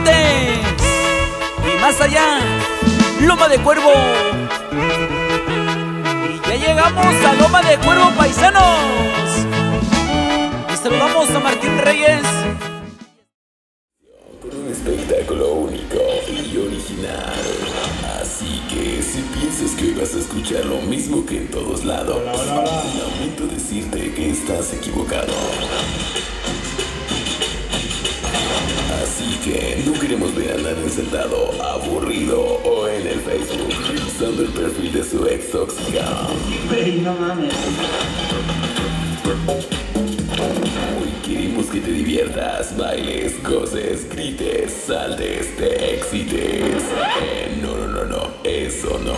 Montes y más allá, Loma de Cuervo. Y ya llegamos a Loma de Cuervo, paisanos. Y saludamos a Martín Reyes. Con un espectáculo único y original. Así que si piensas que hoy vas a escuchar lo mismo que en todos lados, lamento decirte que estás equivocado. Así que no queremos ver a nadie sentado, aburrido o en el Facebook usando el perfil de su ex tóxica. Ey, no mames. Hoy queremos que te diviertas, bailes, goces, grites, saltes, te excites. No, eso no.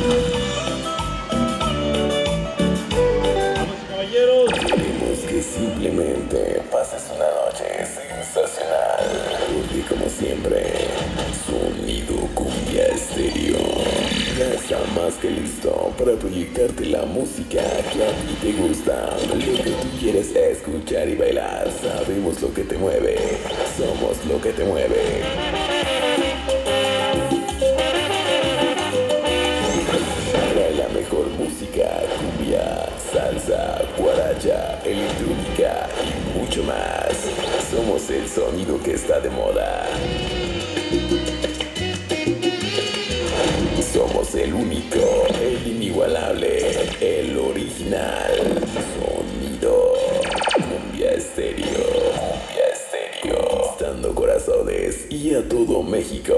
Queremos que simplemente pases una noche sensacional. Porque como siempre, Sonido Cumbia Estéreo ya está más que listo para proyectarte la música que a ti te gusta, lo que tú quieres escuchar y bailar. Sabemos lo que te mueve, somos lo que te mueve. Trae la mejor música, cumbia, salsa, guaracha, electrónica y mucho más. Somos el sonido que está de moda. Somos el único, el inigualable, el original. Sonido Cumbia Estéreo. Cumbia Estéreo. Conquistando corazones y a todo México.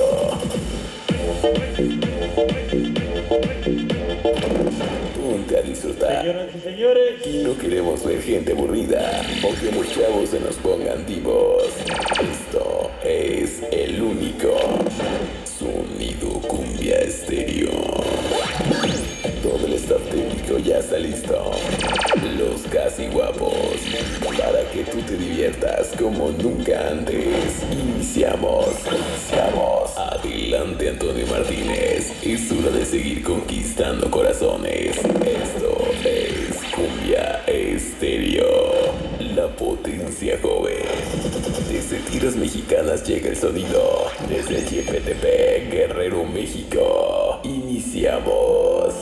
Ponte a disfrutar. Señoras y señores, Y no queremos ver gente aburrida o que los chavos se nos pongan divos. Esto es el único Sonido Cumbia Estéreo. Todo el staff técnico ya está listo. Los casi guapos, para que tú te diviertas como nunca antes. Iniciamos. Adelante, Antonio Martínez. Es hora de seguir conquistando corazones. Esto es Cumbia Estéreo, la potencia joven. Desde Tierras Mexicanas llega el sonido. Desde Chepetepec, Guerrero, México. Iniciamos.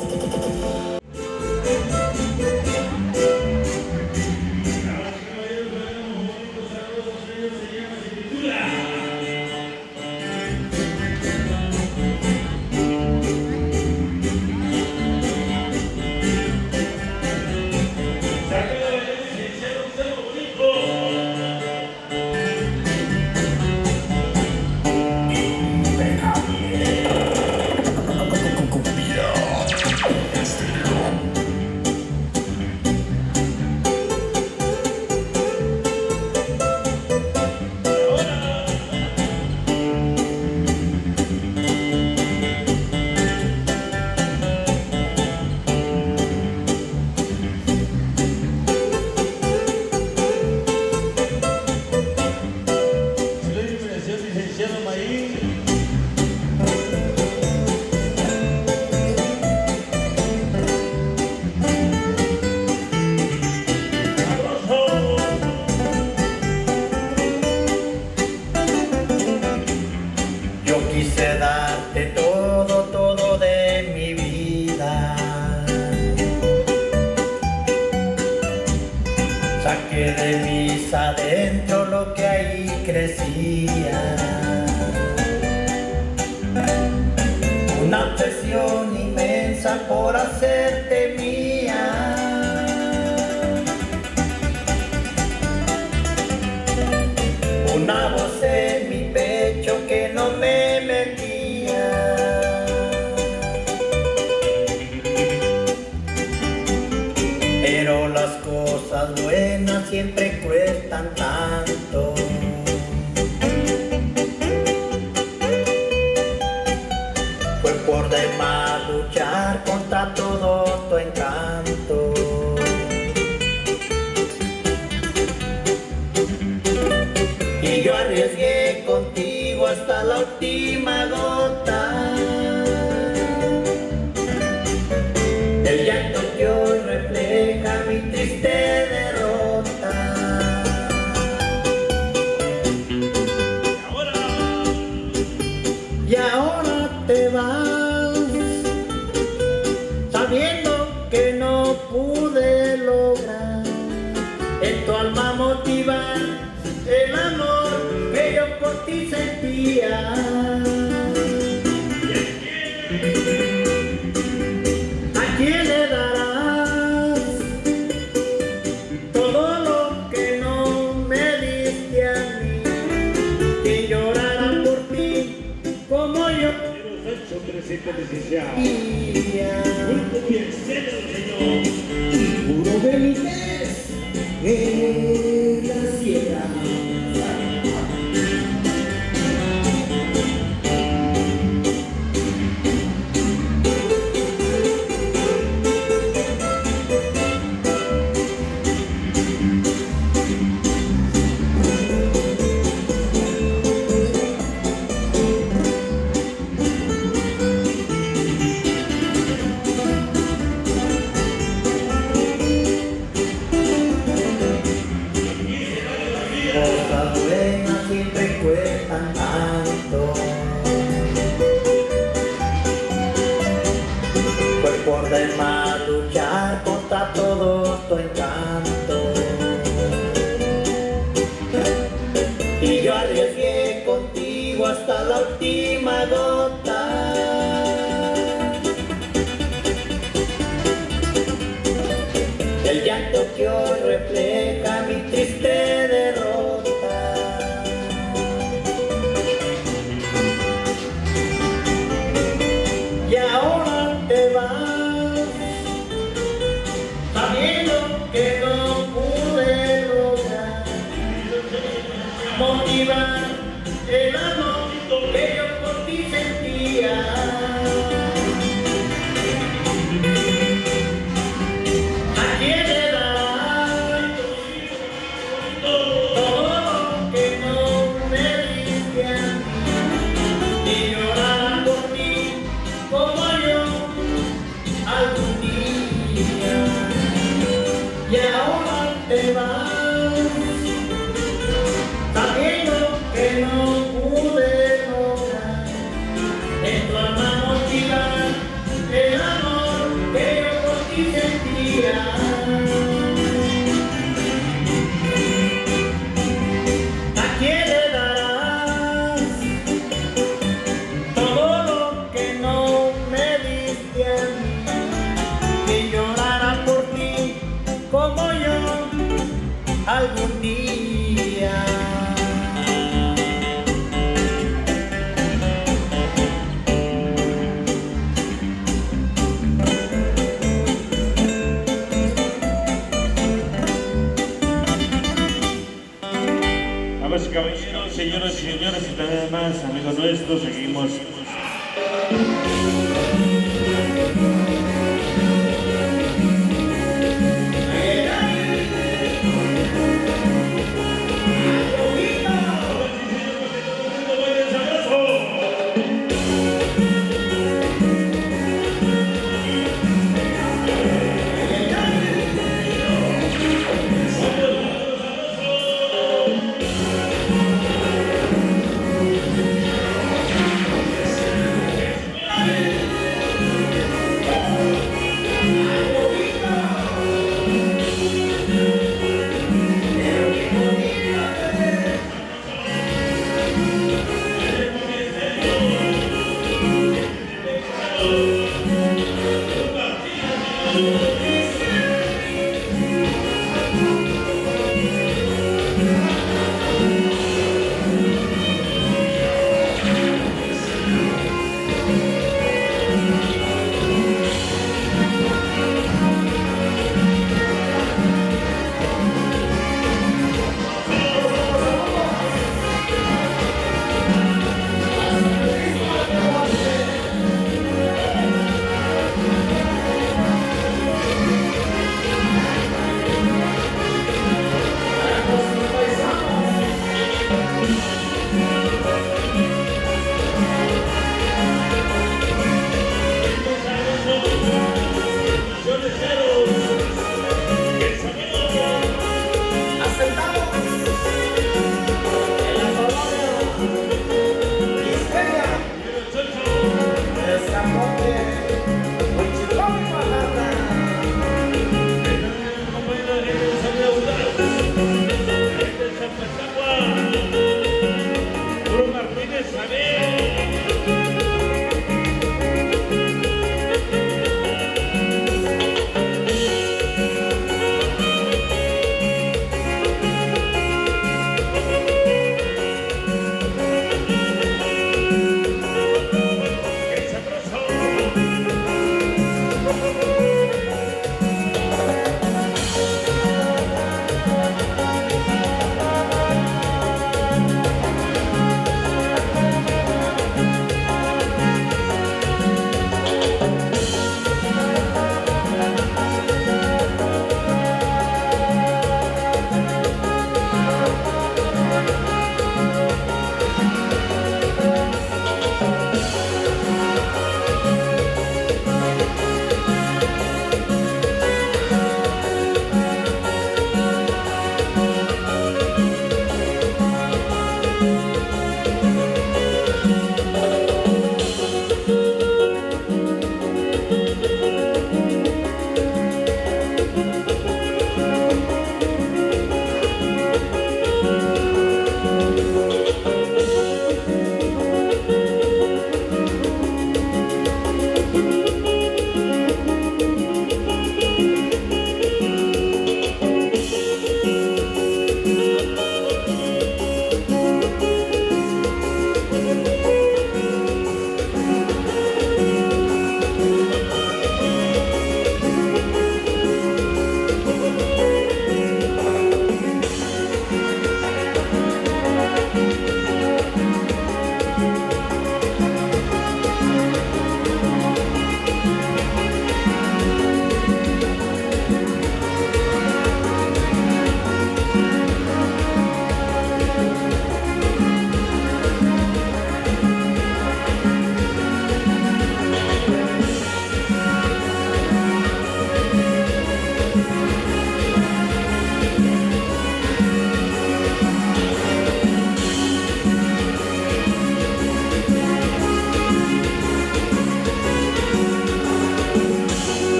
quise darte todo, todo de mi vida. Saqué de mis adentro lo que ahí crecía. Una presión inmensa por hacerte mía. Una voz en mi pecho que no me mentía. Pero las cosas buenas siempre cuestan tanto. Fue por demás luchar contra todo tu encanto. Y yo arriesgué contigo hasta la última gota. El llanto que hoy refleja mi triste derrota. y ahora te vas, sabiendo que no pude lograr en tu alma motivar el amor que yo por ti sentía. ¿A quién le darás todo lo que no me diste a mí? Que llorara por ti como yo. Puro Benítez en la sierra. Cosas buenas siempre cuestan tanto, pues por demás luchar contra todo tu encanto. Y yo arriesgué contigo hasta la última gota. El llanto que hoy refleja mi triste derrota. Y ahora te vas, sabiendo que no pude lograr motivar el amor que yo por ti sentía. ¿A quién le darás todo lo que no me diste a mí? Y llorar por ti como yo algún día. Y ahora te vas, sabiendo que no pude lograr en tu alma motivar el amor que yo por ti sentía. ¿A quién le darás todo lo que no me diste a mí? Que llorara por ti como yo algún día. Damas y caballeros, señoras y señores, y nada más, amigos nuestros, seguimos.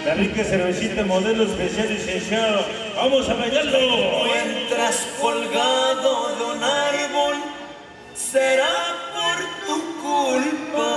La rica cervecita modelo especial licenciado. ¡Vamos a bailarlo! Te encuentras colgado de un árbol, será por tu culpa.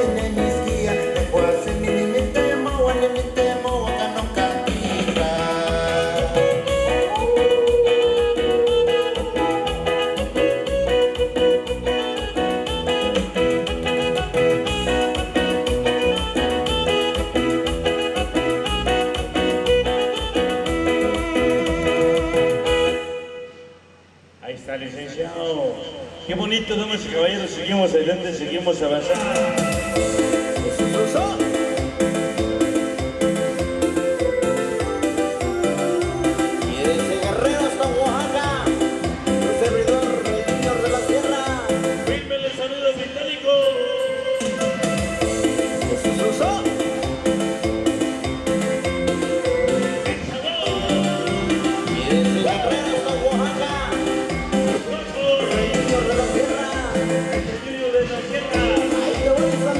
Ahí está, licenciado. Qué bonito, damas y caballeros. Seguimos adelante, seguimos avanzando. Y desde Guerrero hasta Oaxaca, un servidor de Niños de la Sierra. Firme el saludo británico. Jesús Rousseau. Y desde Guerrero hasta Oaxaca, Niños de la Sierra. El niño de la tierra. Ahí te voy a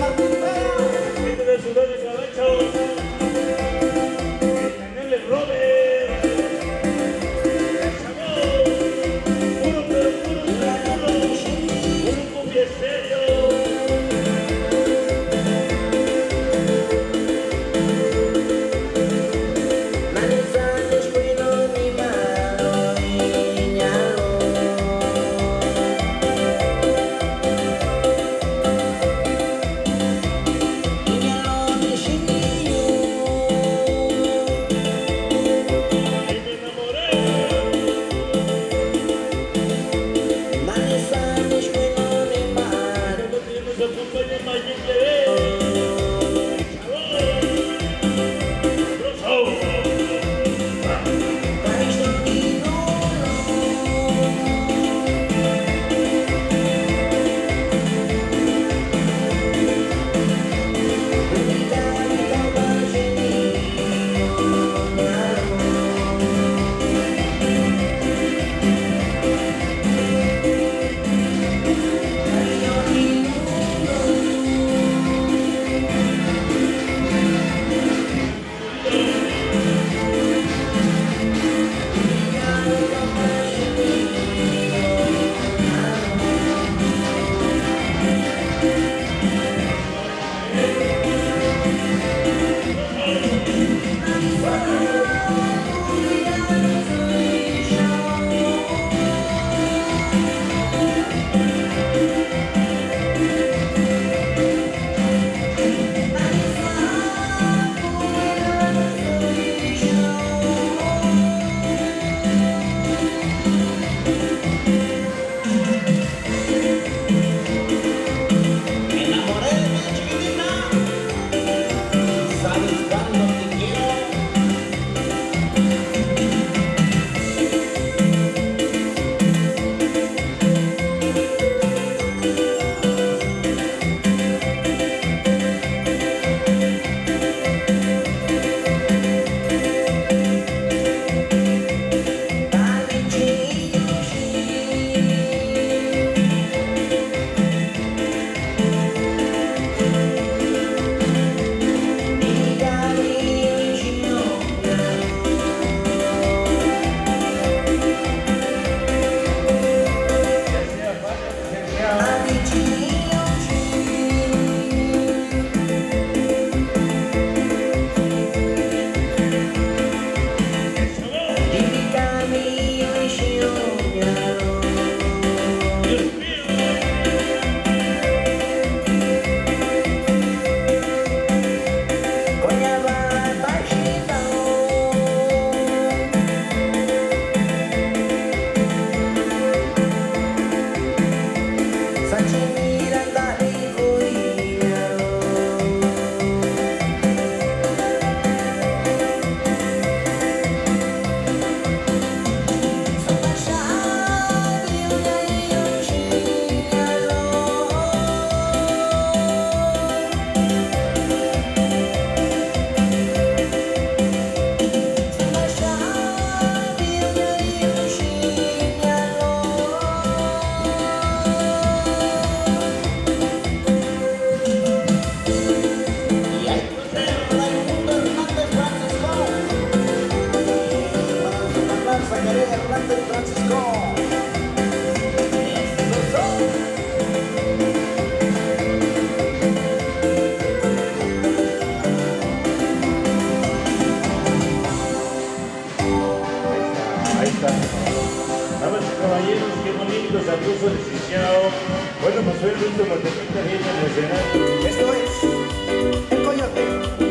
licenciado. Bueno, pues soy Luis de Montepec, también en el escenario. Esto es El Coyote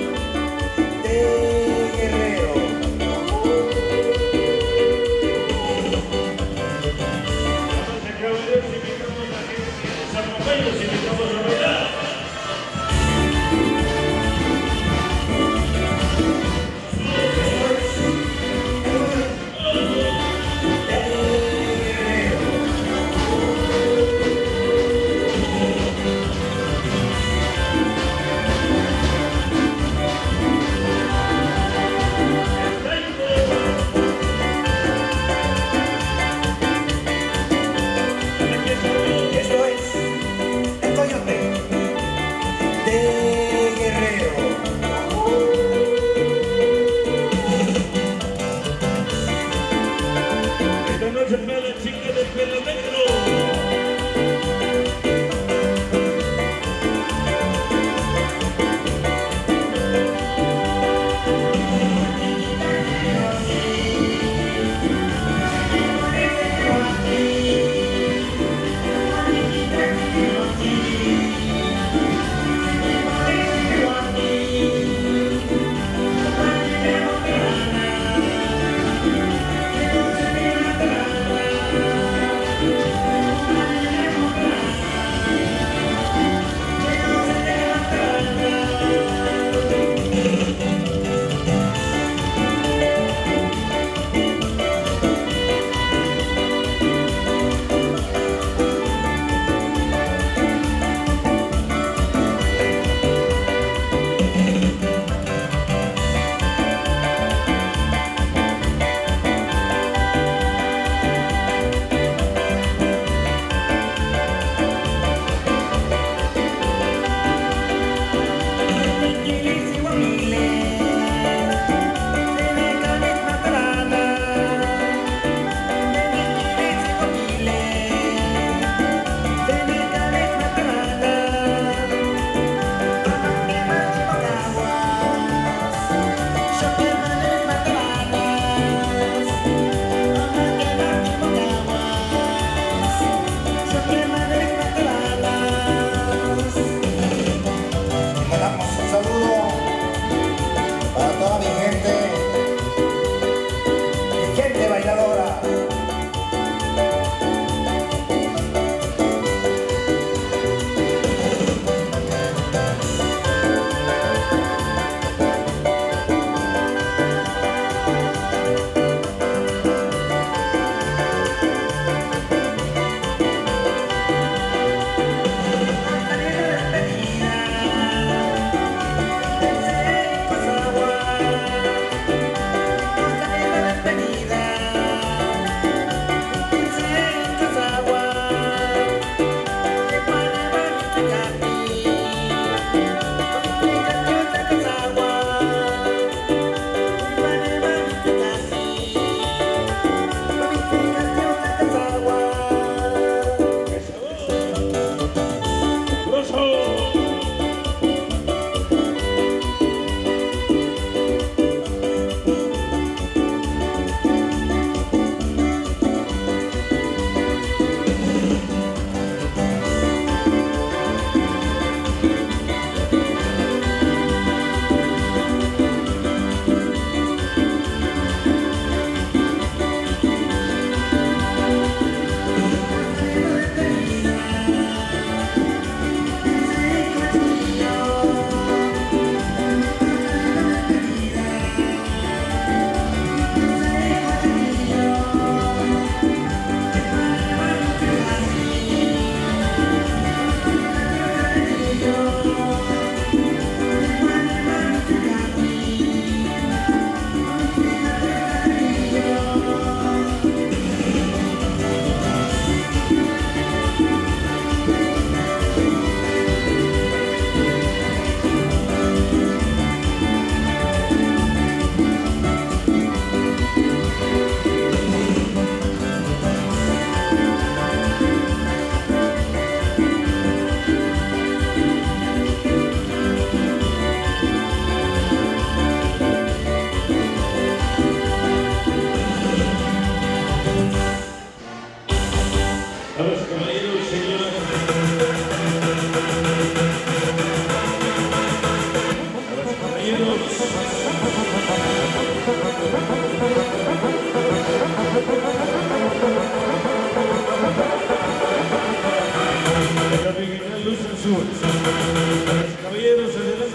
de Guerrero. Damas y caballeros, invitamos a la gente que nos acompaña, los invitamos a bailar.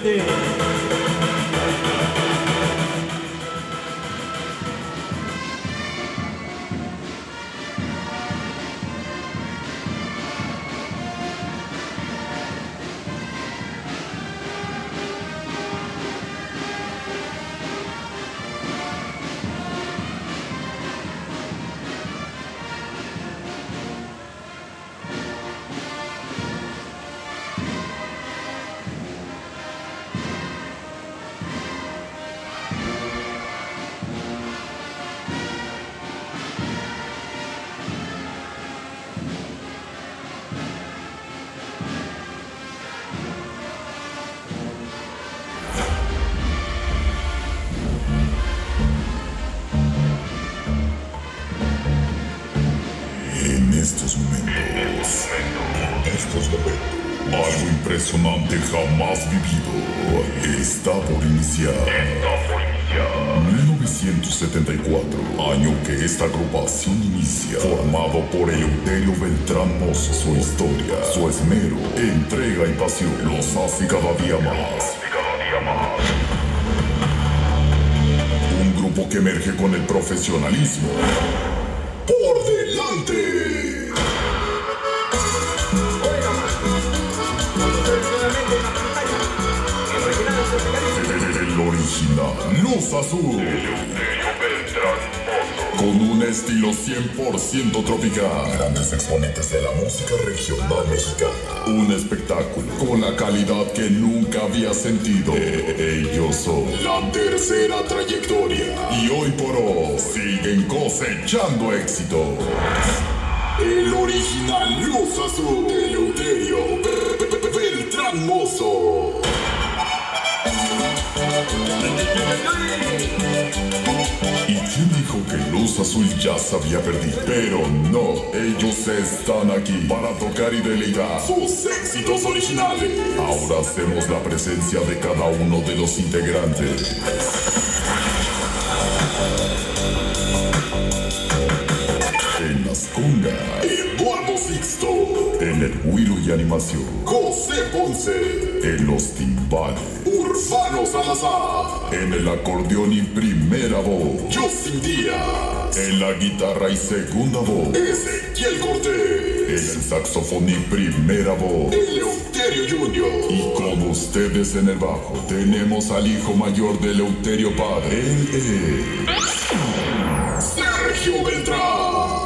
presente. estos momentos, algo impresionante jamás vivido está por iniciar. 1974, año que esta agrupación inicia, formado por Eleuterio Beltrán Mozo. Su historia, su esmero, entrega y pasión los hace cada día más. Un grupo que emerge con el profesionalismo por delante. El original Luz Azul, con un estilo 100% tropical, grandes exponentes de la música regional mexicana, un espectáculo con la calidad que nunca había sentido. Ellos son la tercera trayectoria y hoy por hoy siguen cosechando éxitos. El original Luz Azul, Eleuterio Beltrán Mozo. ¿Y quién dijo que Luz Azul ya se había perdido? Pero no, ellos están aquí para tocar y deleitar sus éxitos originales. Ahora hacemos la presencia de cada uno de los integrantes. En las congas, Eduardo Sixto. En el huilo y animación, José Ponce. En los timbales, Urbano Salazar. En el acordeón y primera voz, Justin Díaz. En la guitarra y segunda voz, Ezequiel Cortés. En el saxofón y primera voz, Eleuterio Jr. Y con ustedes en el bajo, tenemos al hijo mayor de Eleuterio padre. Él es Sergio Beltrán.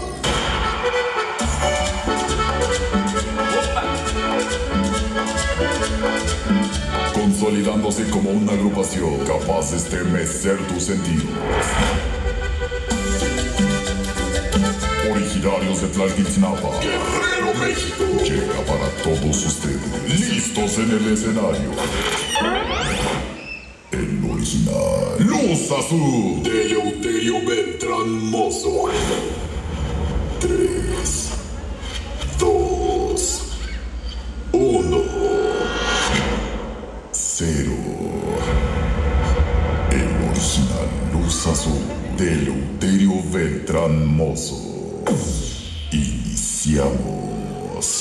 Consolidándose como una agrupación capaz de estremecer tus sentidos. Originarios de Tlalquitzinapa, Guerrero, México, llega para todos ustedes, listos en el escenario. El original Luz Azul de Eleuterio Beltrán Mozo. 3, 2, 1. 0. El original Luz Azul de Eleuterio Beltrán Mozo. Iniciamos.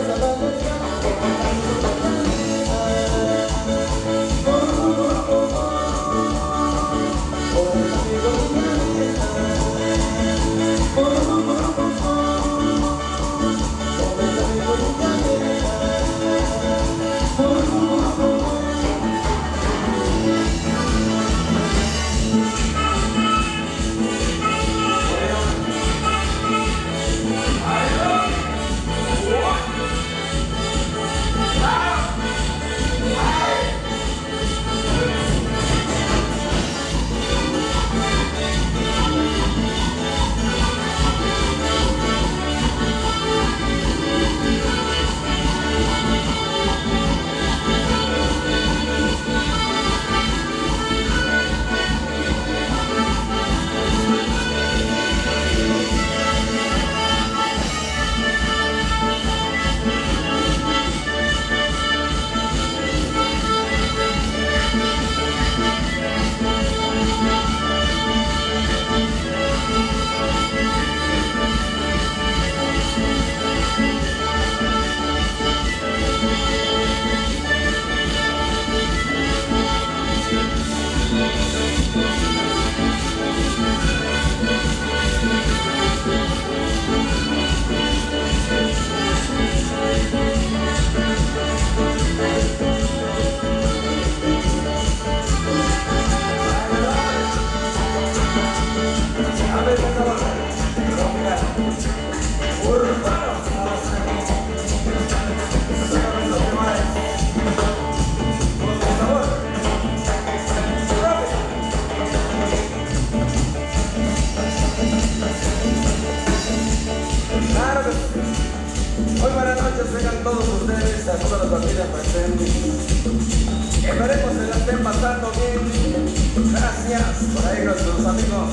Esperemos se la estén pasando bien. Gracias por ahí nuestros amigos.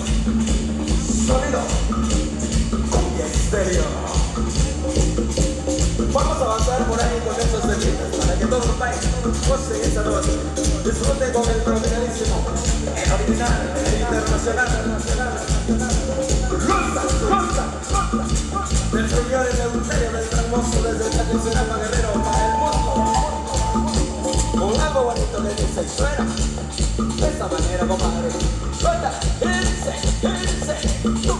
Sonido Cumbia Estéreo. Vamos a avanzar por ahí con estos temitas para que todos vayan, gocen esta noche. Disfruten con el tropicalísimo, el original, el internacional. Del señor Eleuterio del hermoso desde el Taquincinapa Guerrero para el mundo. Con algo bonito le dice suena de esta manera, compadre. Suelta, irse, tú,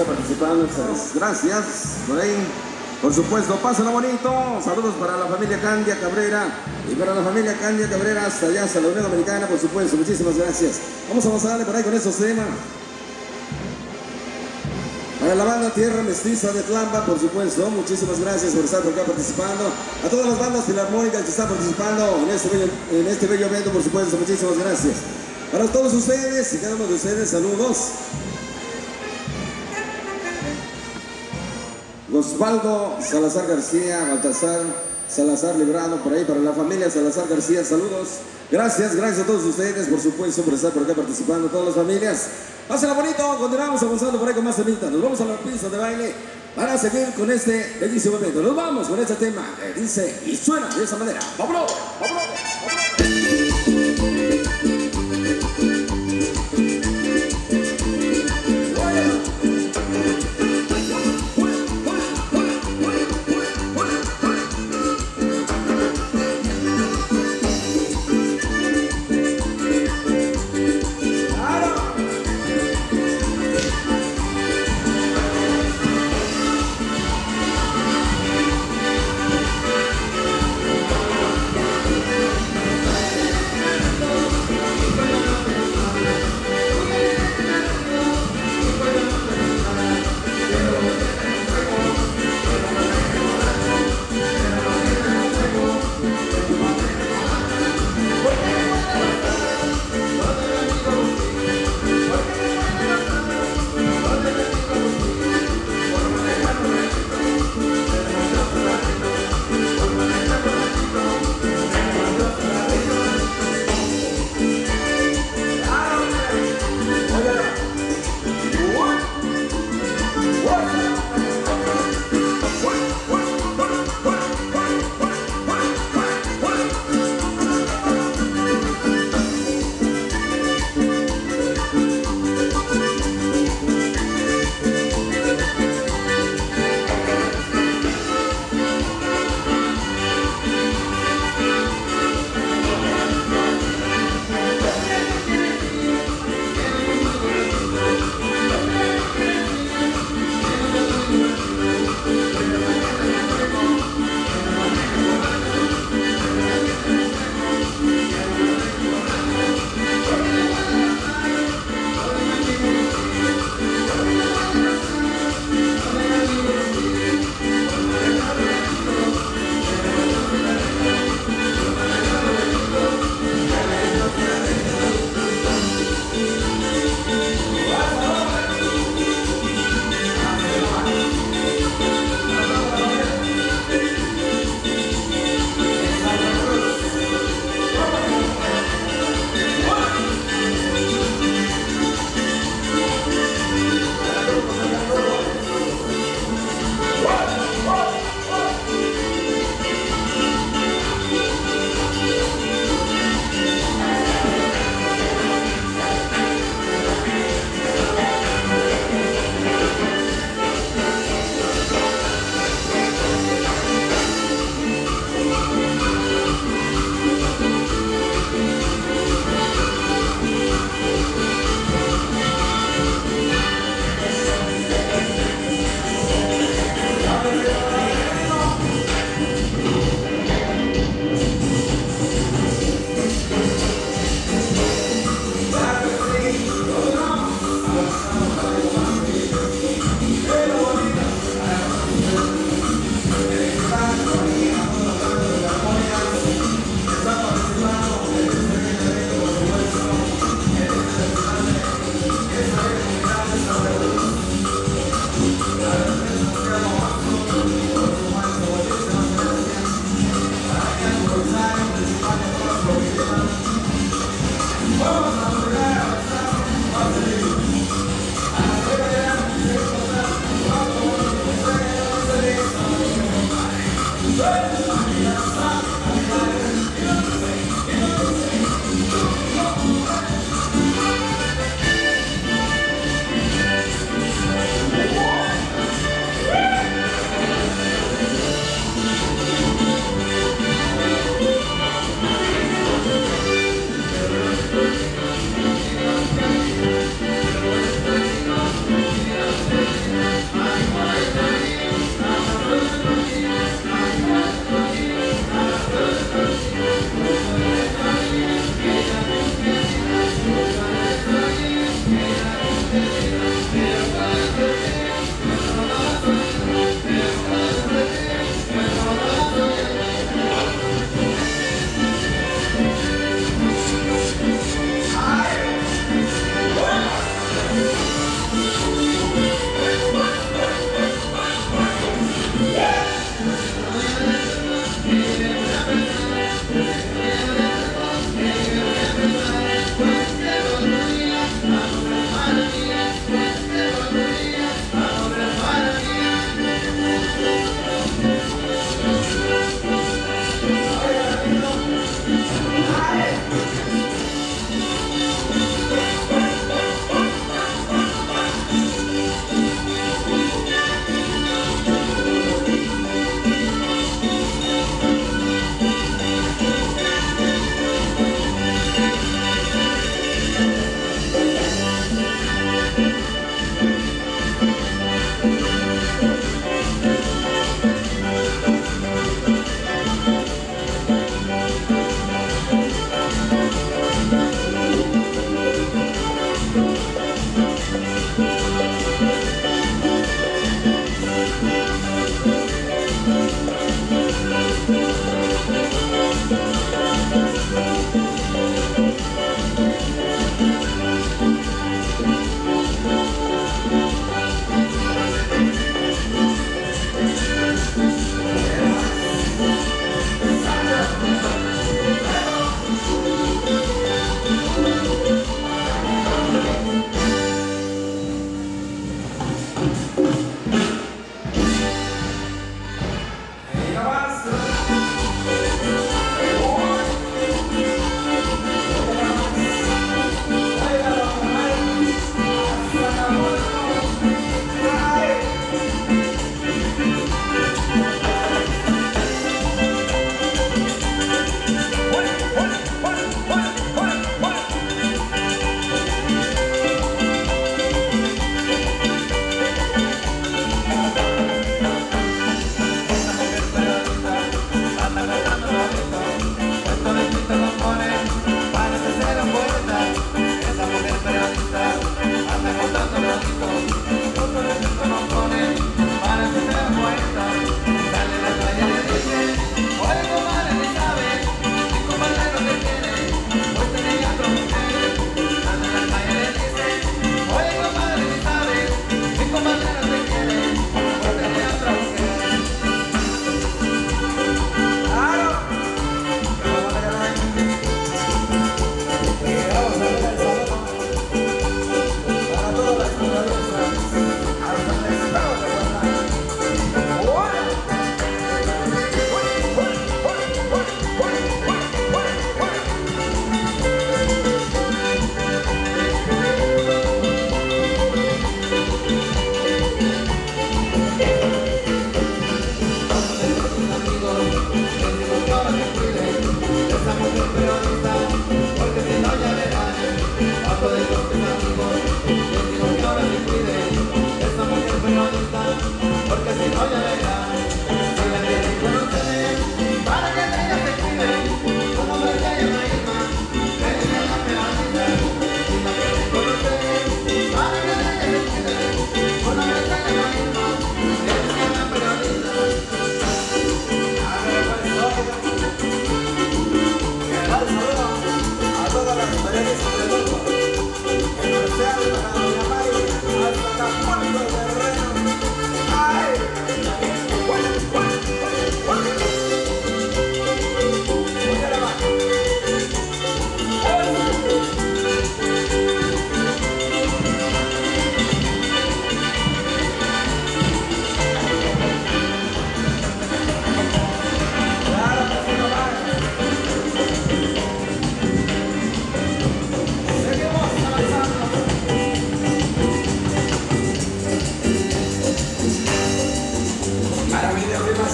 está participando. Gracias, por ahí. Por supuesto, pásenlo bonito. Saludos para la familia Candia Cabrera y para la familia Candia Cabrera hasta allá, hasta la Unión Americana, por supuesto. Muchísimas gracias. Vamos a avanzarle por ahí con estos temas. Para la banda Tierra Mestiza de Tlamba, por supuesto, muchísimas gracias por estar por acá participando. A todas las bandas filarmónicas que están participando en este bello evento, por supuesto, muchísimas gracias. Para todos ustedes y cada uno de ustedes, saludos. Osvaldo Salazar García, Baltasar Salazar Librano, por ahí para la familia Salazar García, saludos. Gracias, gracias a todos ustedes, por supuesto, por estar por acá participando, todas las familias. Pásenla bonito, continuamos avanzando por ahí con más temitas. Nos vamos a la pista de baile para seguir con este bellísimo evento. Nos vamos con este tema que dice y suena de esa manera. ¡Vámonos! ¡Vámonos!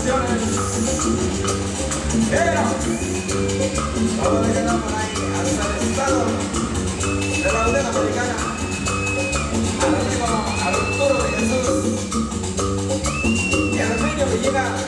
canciones. Pero vamos a llegar por ahí hasta el estado de la Unión Americana. Al amigo Arturo de Jesús y al niño Villegas.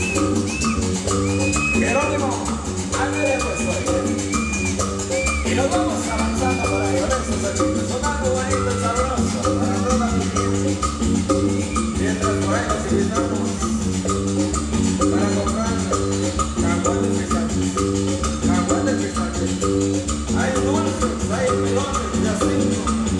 Jerónimo, ándale pues oye. Y nos vamos avanzando por ahí con esos sonidos, sonando bonito y sabroso para toda mi gente. Mientras por ahí nos invitamos para comprar caguates pistaches, caguates pistaches. Hay dulces, hay melones, jacinto.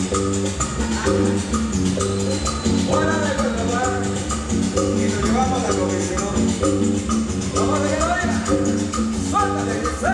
Hora de grabar y nos llevamos la comisión. Vamos a que lo diga, suéltale que se.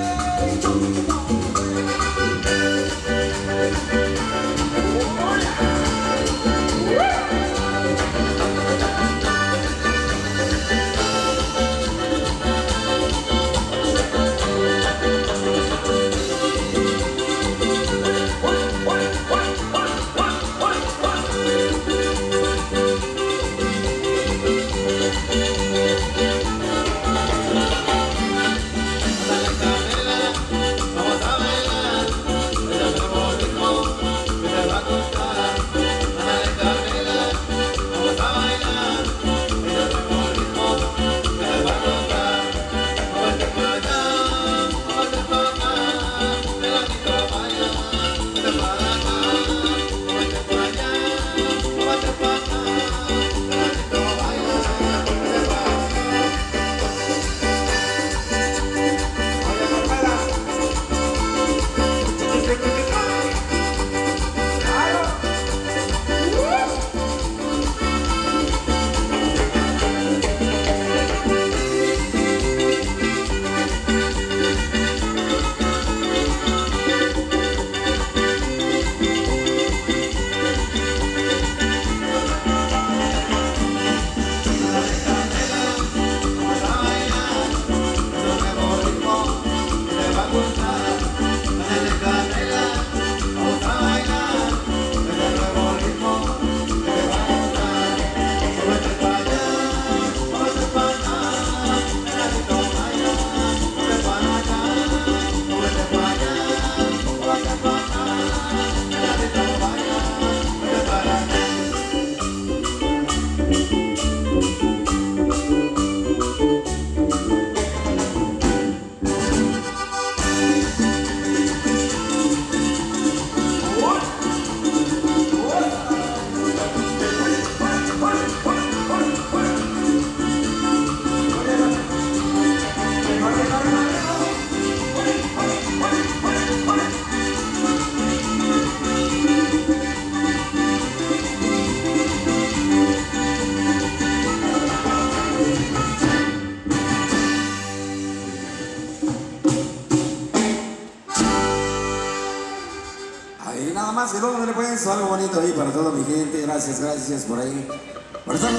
Y luego le pueden algo bonito ahí para toda mi gente. Gracias, gracias por ahí. Por eso.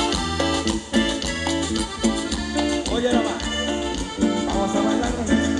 Oye, nomás, vamos a bailar con él.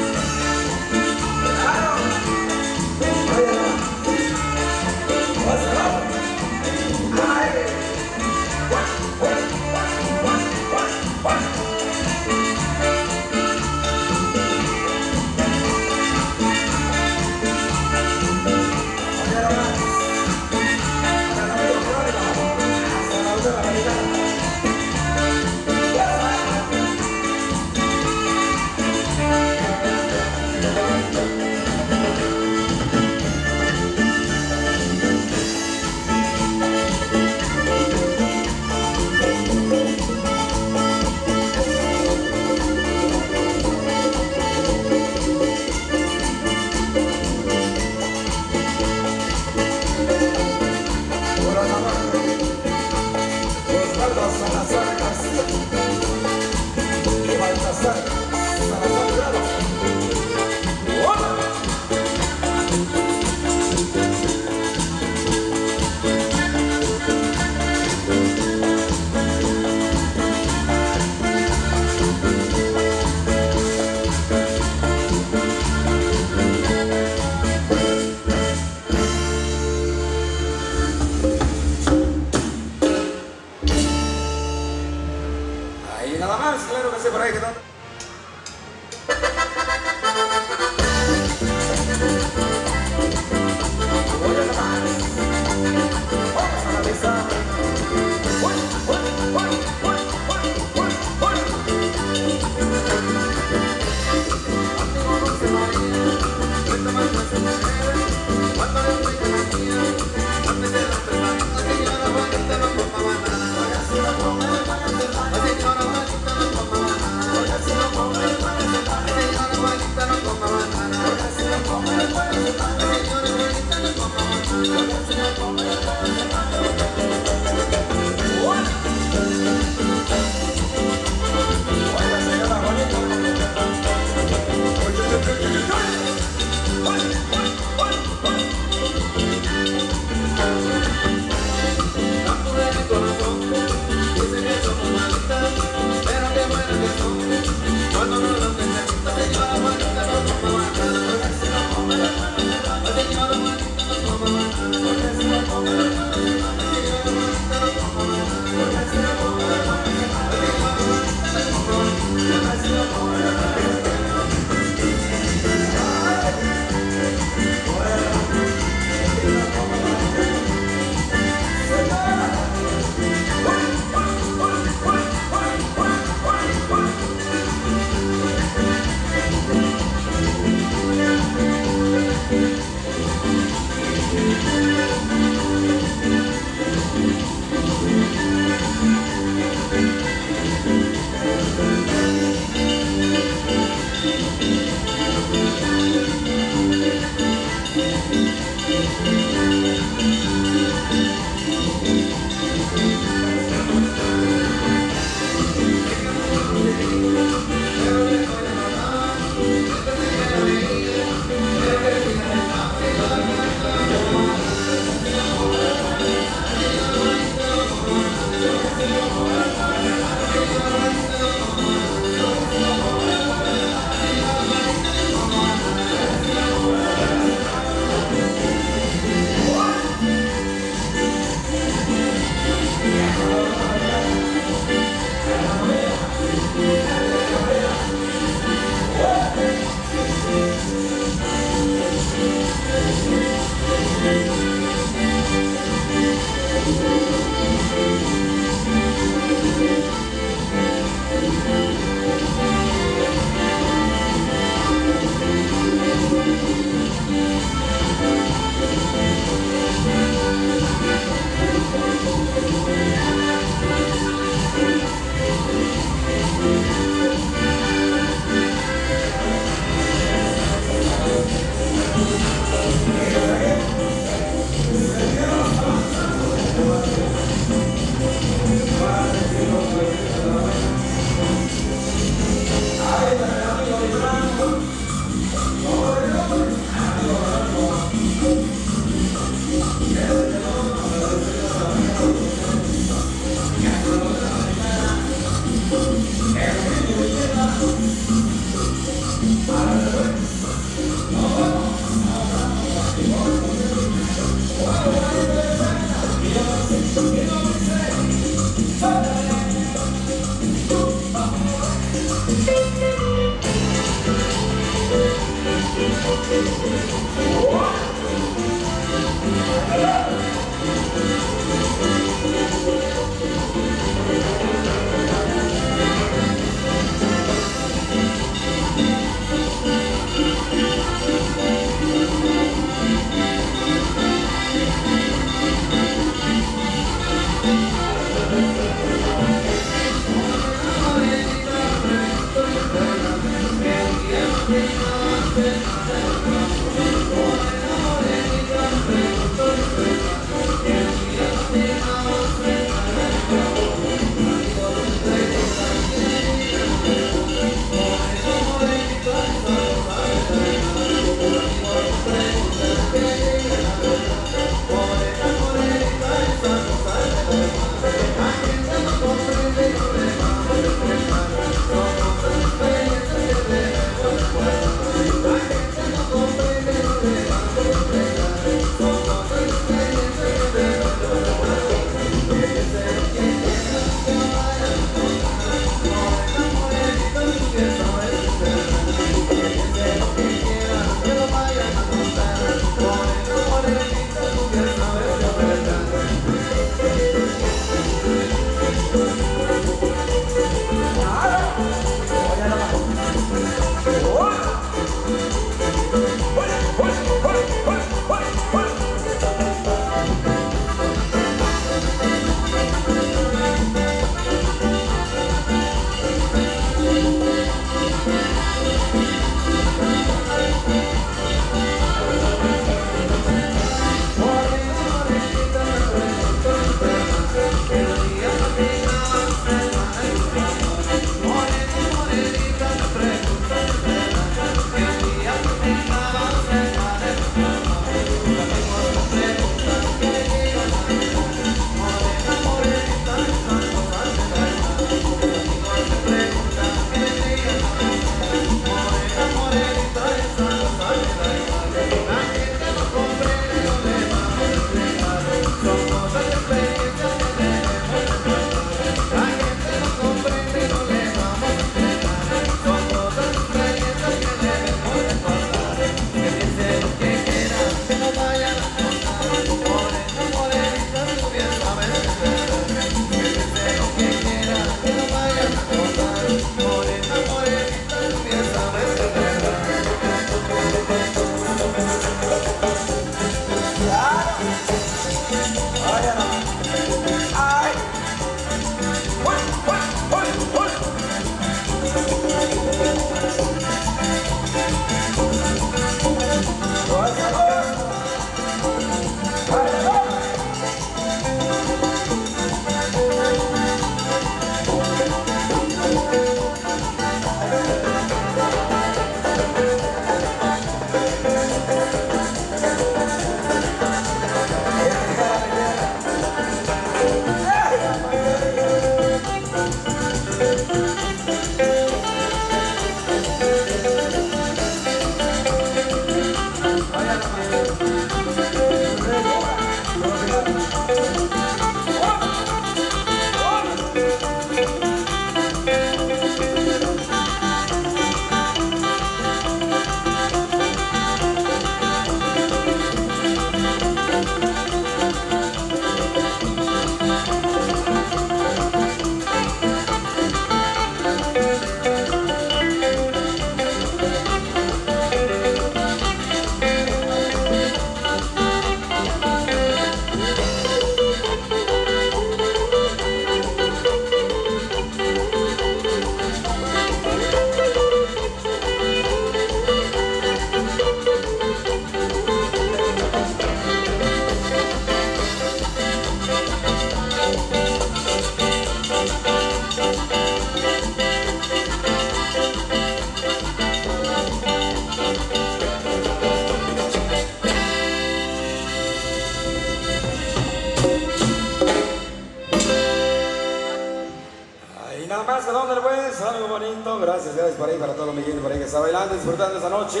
Salón del Buen, algo bonito. Gracias, gracias por ahí, para todos los migueles por ahí que está bailando, disfrutando esta noche.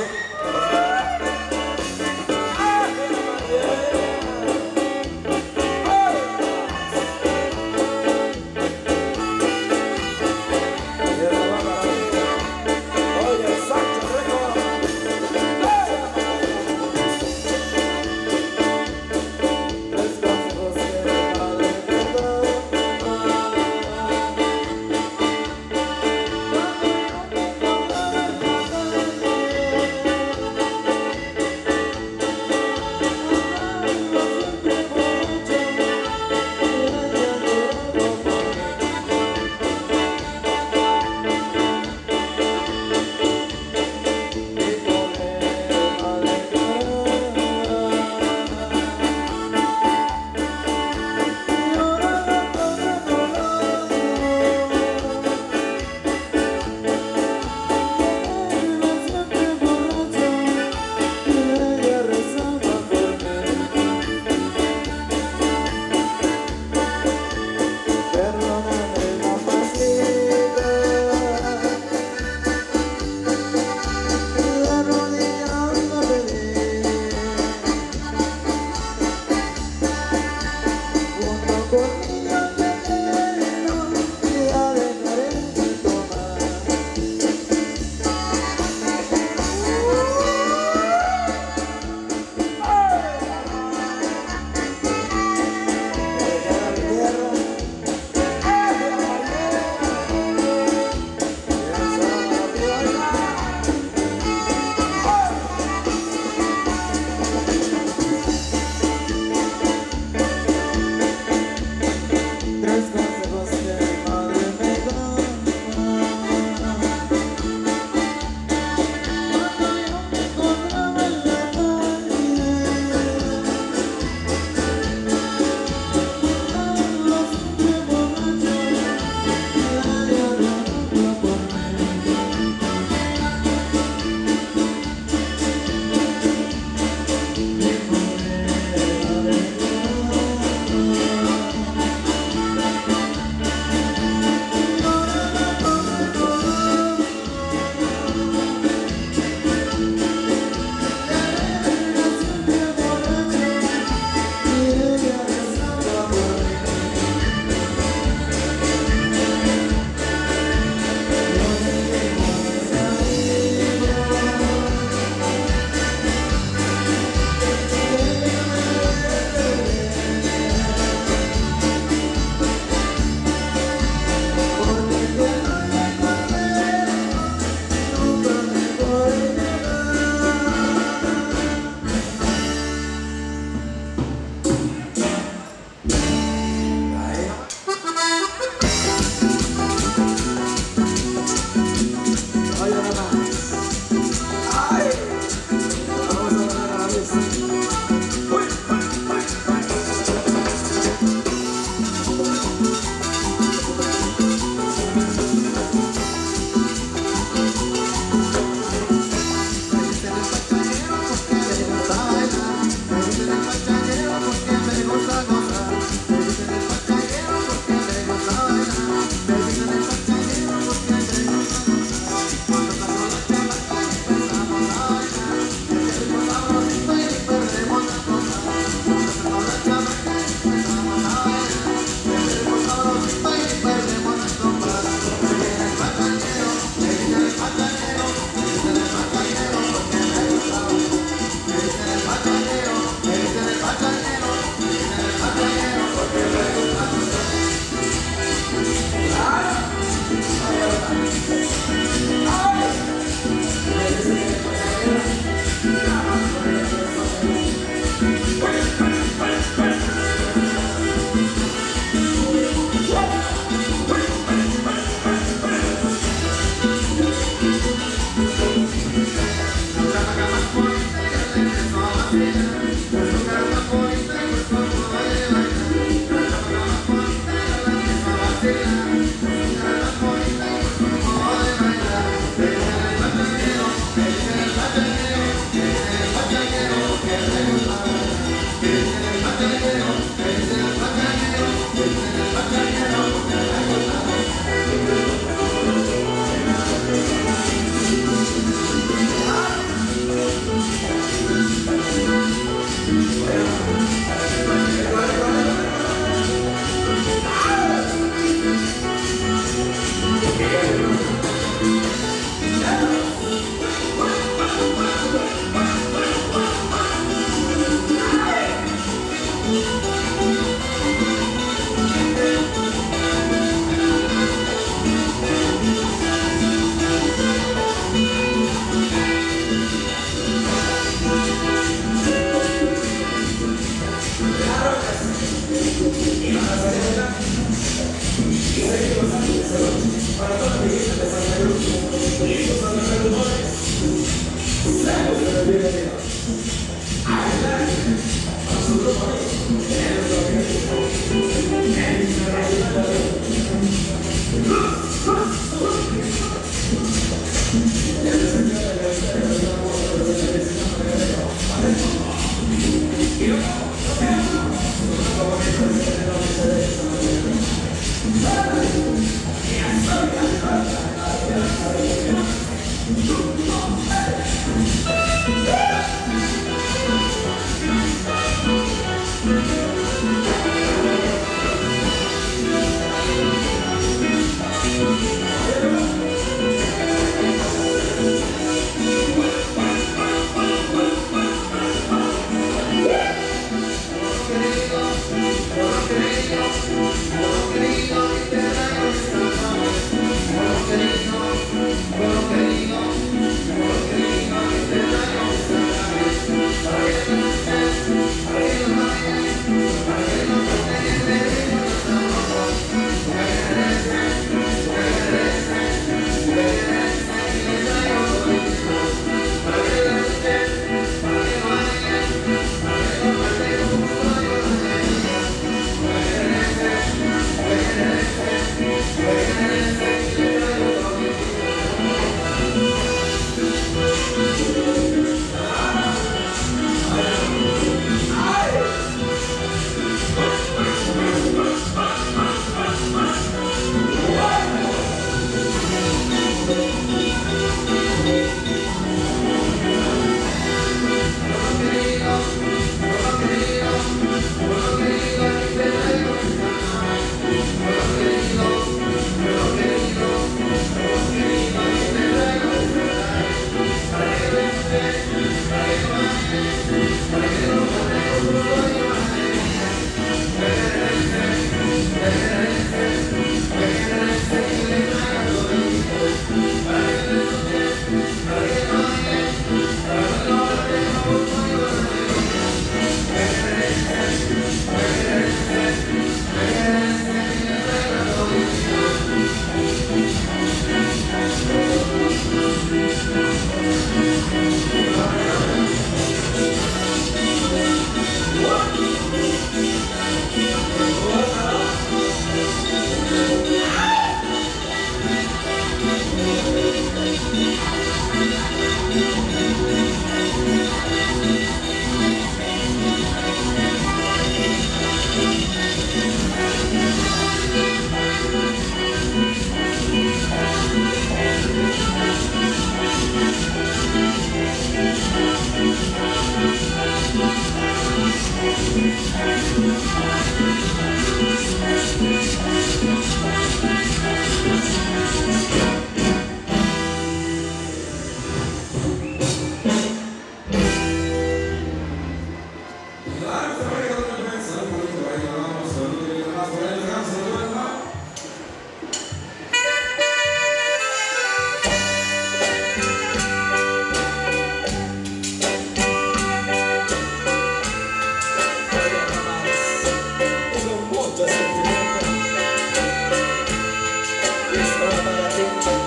Esto va para ti.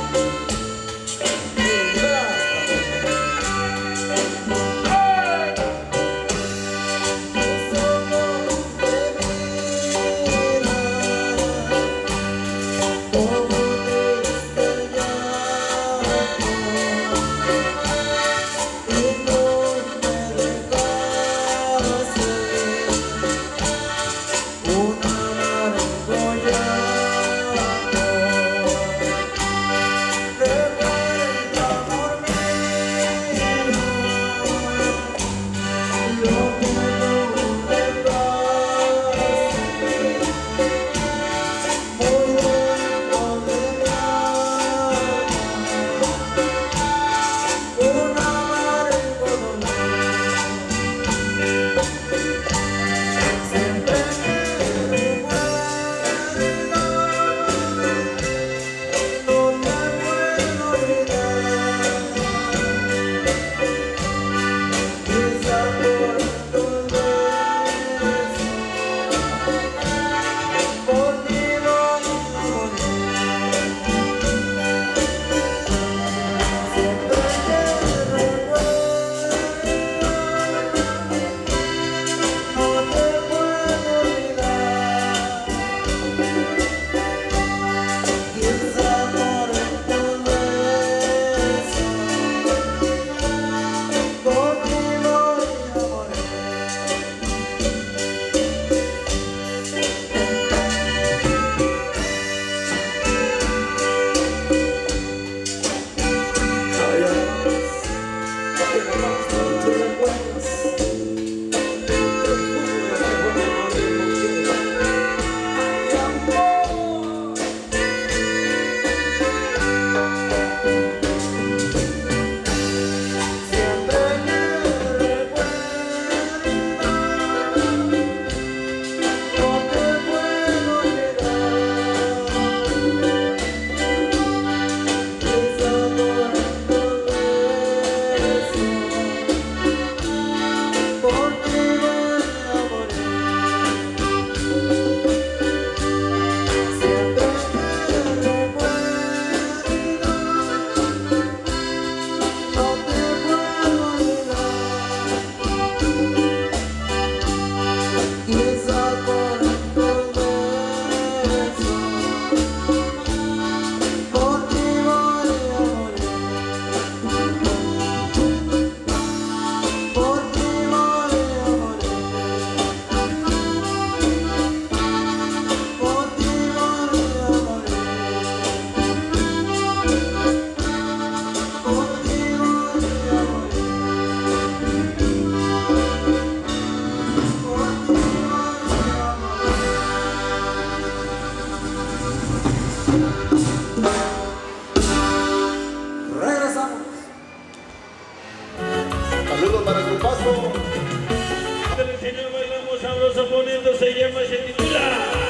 se llama, se titula.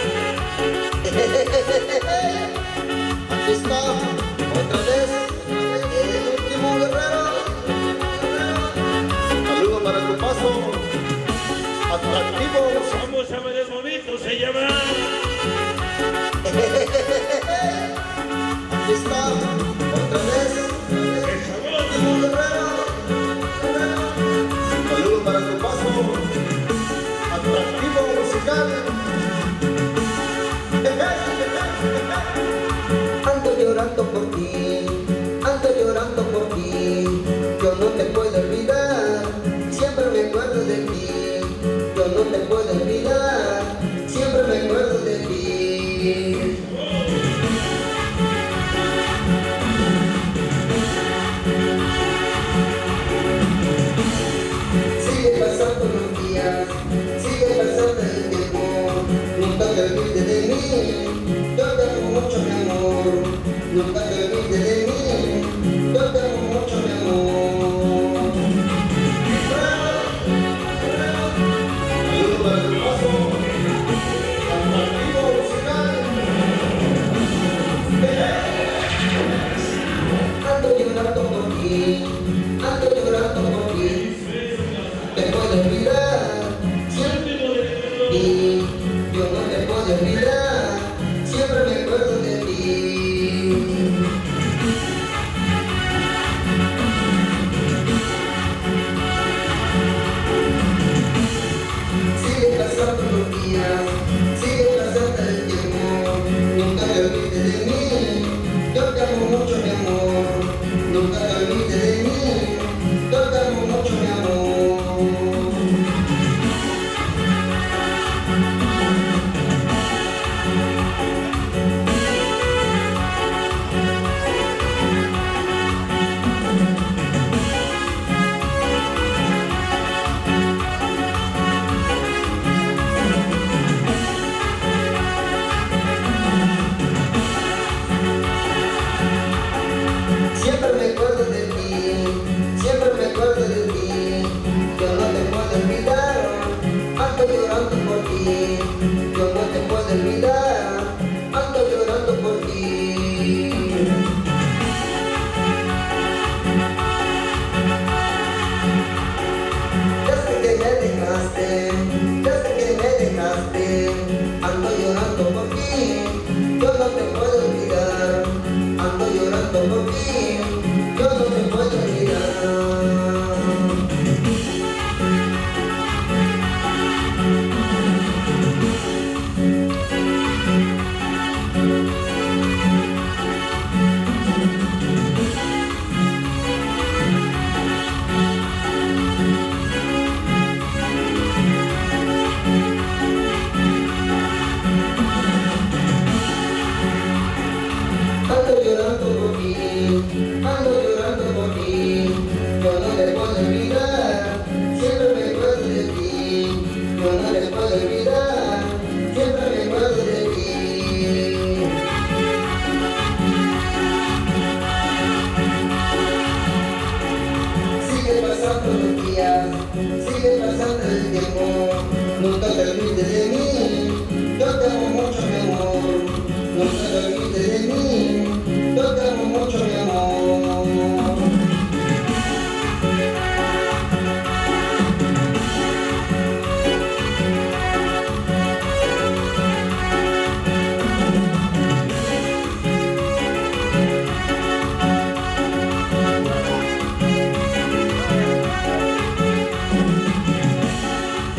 Aquí está, otra vez, el último guerrero. Saludo para tu paso, atractivo. Vamos a ver el momento, se llama. Aquí está, otra vez, el último guerrero. Saludo para tu paso, atractivo musical. Ando llorando por ti, ando llorando por ti. Yo no te puedo olvidar, siempre me acuerdo de ti. Yo no te puedo olvidar, siempre me acuerdo de ti. Sigue pasando los días, sigue pasando el tiempo. Nunca te olvides de mí, yo te amo mucho mi amor. Nunca te olvides de mí, yo te amo mucho mi amor. Saludos para tu paso, atractivo musical. Ando llorando por ti, ando llorando por ti. Te puedo olvidar, siempre y yo no te puedo olvidar, siempre me acuerdo de ti. Sigue pasando los días, sigue pasando el tiempo. Nunca te olvides de mí, yo te amo mucho mi amor. Nunca te olvides de mí, yo te amo mucho mi amor. Siempre me acuerdo de ti, siempre me acuerdo de ti. Yo no te puedo olvidar, ando llorando por ti. Yo no te puedo olvidar, ando llorando por ti. Desde que me dejaste, desde que me dejaste, ando llorando por ti. Yo no te puedo olvidar, ando llorando por ti. Yo no te puedo olvidar. Ando llorando por ti, ando llorando por ti. Yo no te puedo olvidar, siempre me acuerdo de ti. Yo no te puedo olvidar, siempre me acuerdo de ti. Sigue pasando los días, sigue pasando el tiempo. Nunca te olvides de mí, yo te amo mucho mi amor. Nunca te olvides de mí, yo te amo mucho mi amor.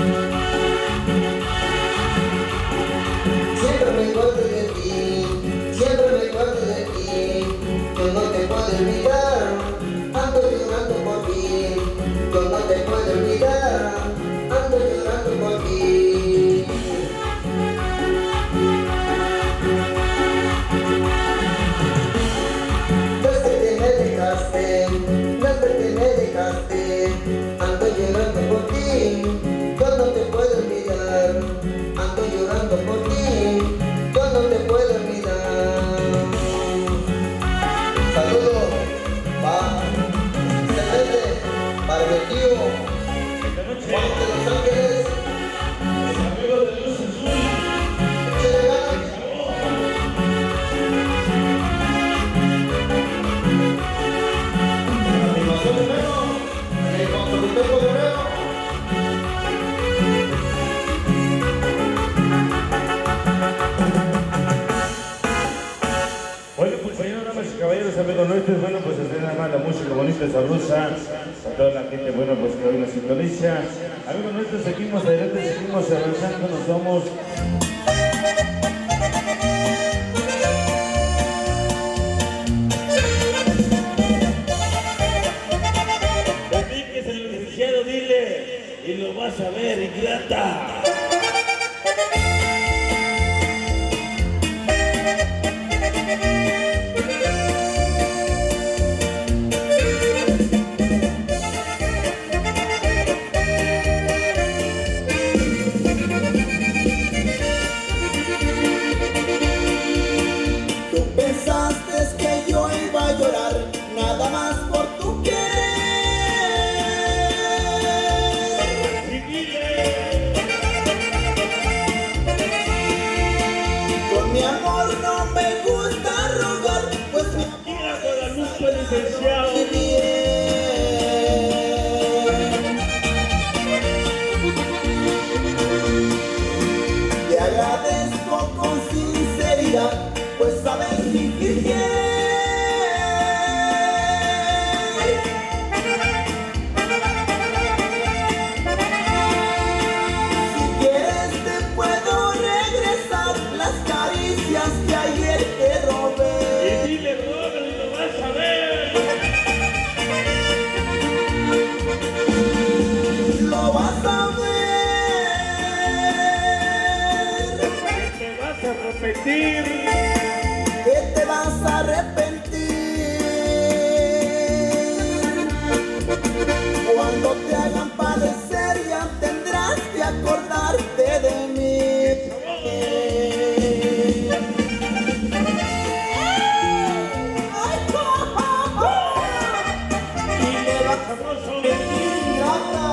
Siempre me acuerdo de ti, amigos nuestros, bueno, pues estrena más la música bonita, sabrosa, a toda la gente, bueno, pues que hoy nos sintoniza. Amigos nuestros, seguimos adelante, seguimos avanzando, nos vamos. Enrique, el licenciado, dile, y lo vas a ver, ingrata. Te agradezco con sinceridad, pues sabes fingir bien. Si quieres te puedo regresar las caricias que ayer te robé. Y dile, Robert, y lo vas a ver. Lo vas a ver. Te vas a repetir. Que te vas a arrepentir. Cuando te hagan padecer ya tendrás que acordarte de mí. Y le vas a ingrata.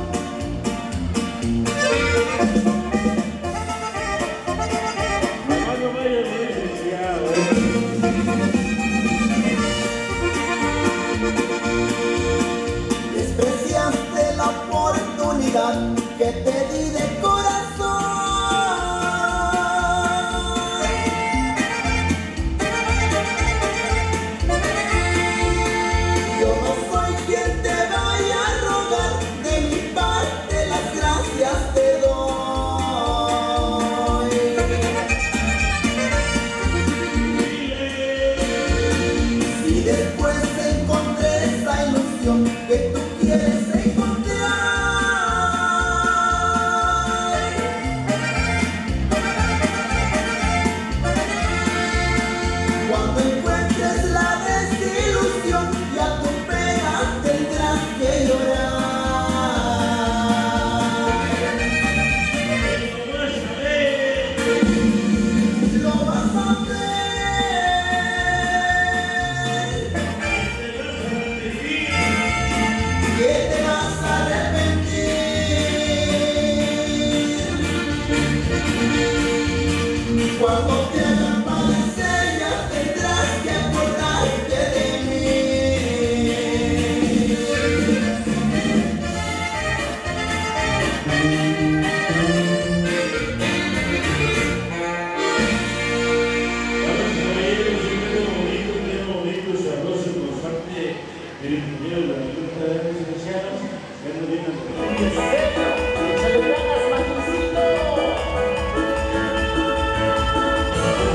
No vaya licenciado. Despreciaste la oportunidad que te di de corazón. Yo no soy quien te vaya a rogar, de mi parte las gracias te doy. Si después encontré esa ilusión que tú quieres encontrar, cuando encuentres la desilusión y a tu pena tendrás que llorar. Lo vas a ver. Que te vas a arrepentir. Cuando te hagan padecer ya tendrás que acordarte de mí. Sabroso, constante, del ingeniero de la Junta de Licenciados, que no viene a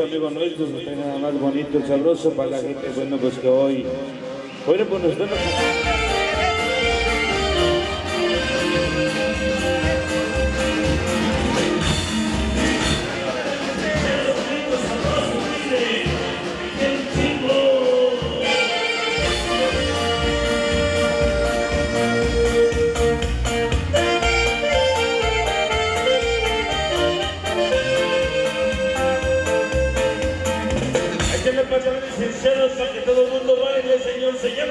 amigos nuestros, que tengan nada más bonito y sabroso para la gente, bueno, pues que hoy, bueno, pues nos vemos. Sinceros para que todo el mundo baile, señor, se llama.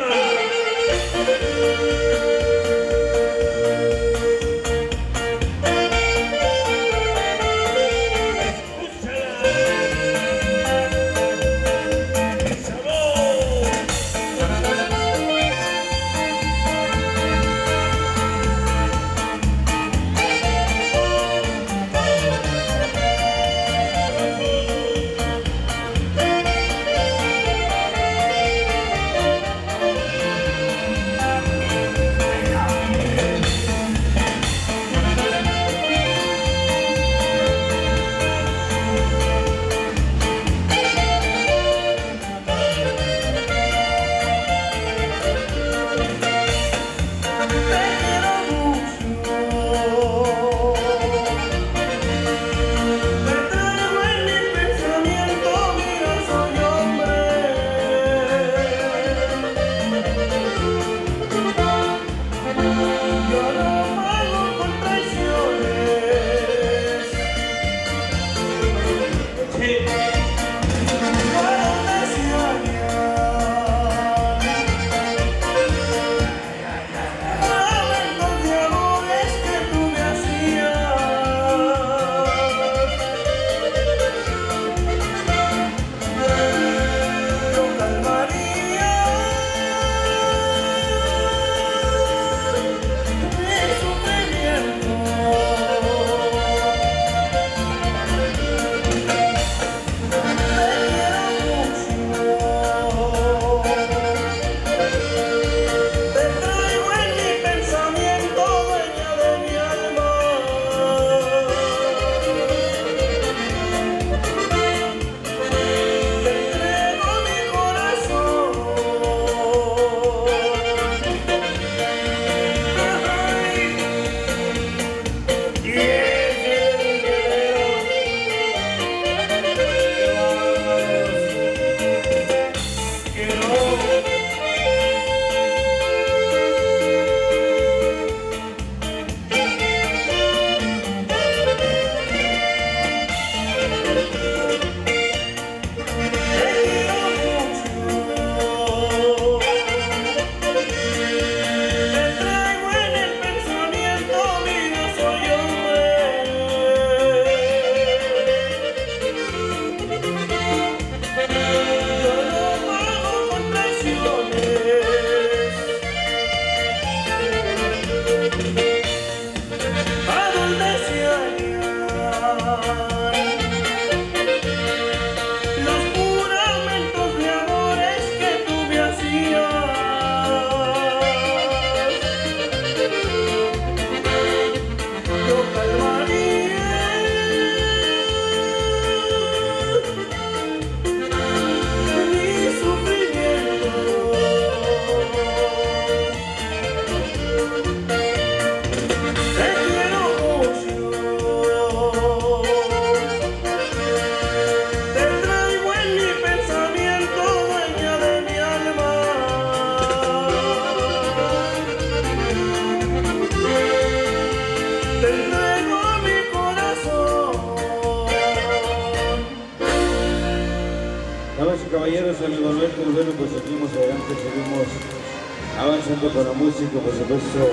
Caballeros, amigo Alberto, bueno, pues seguimos adelante, seguimos avanzando con la música, por supuesto.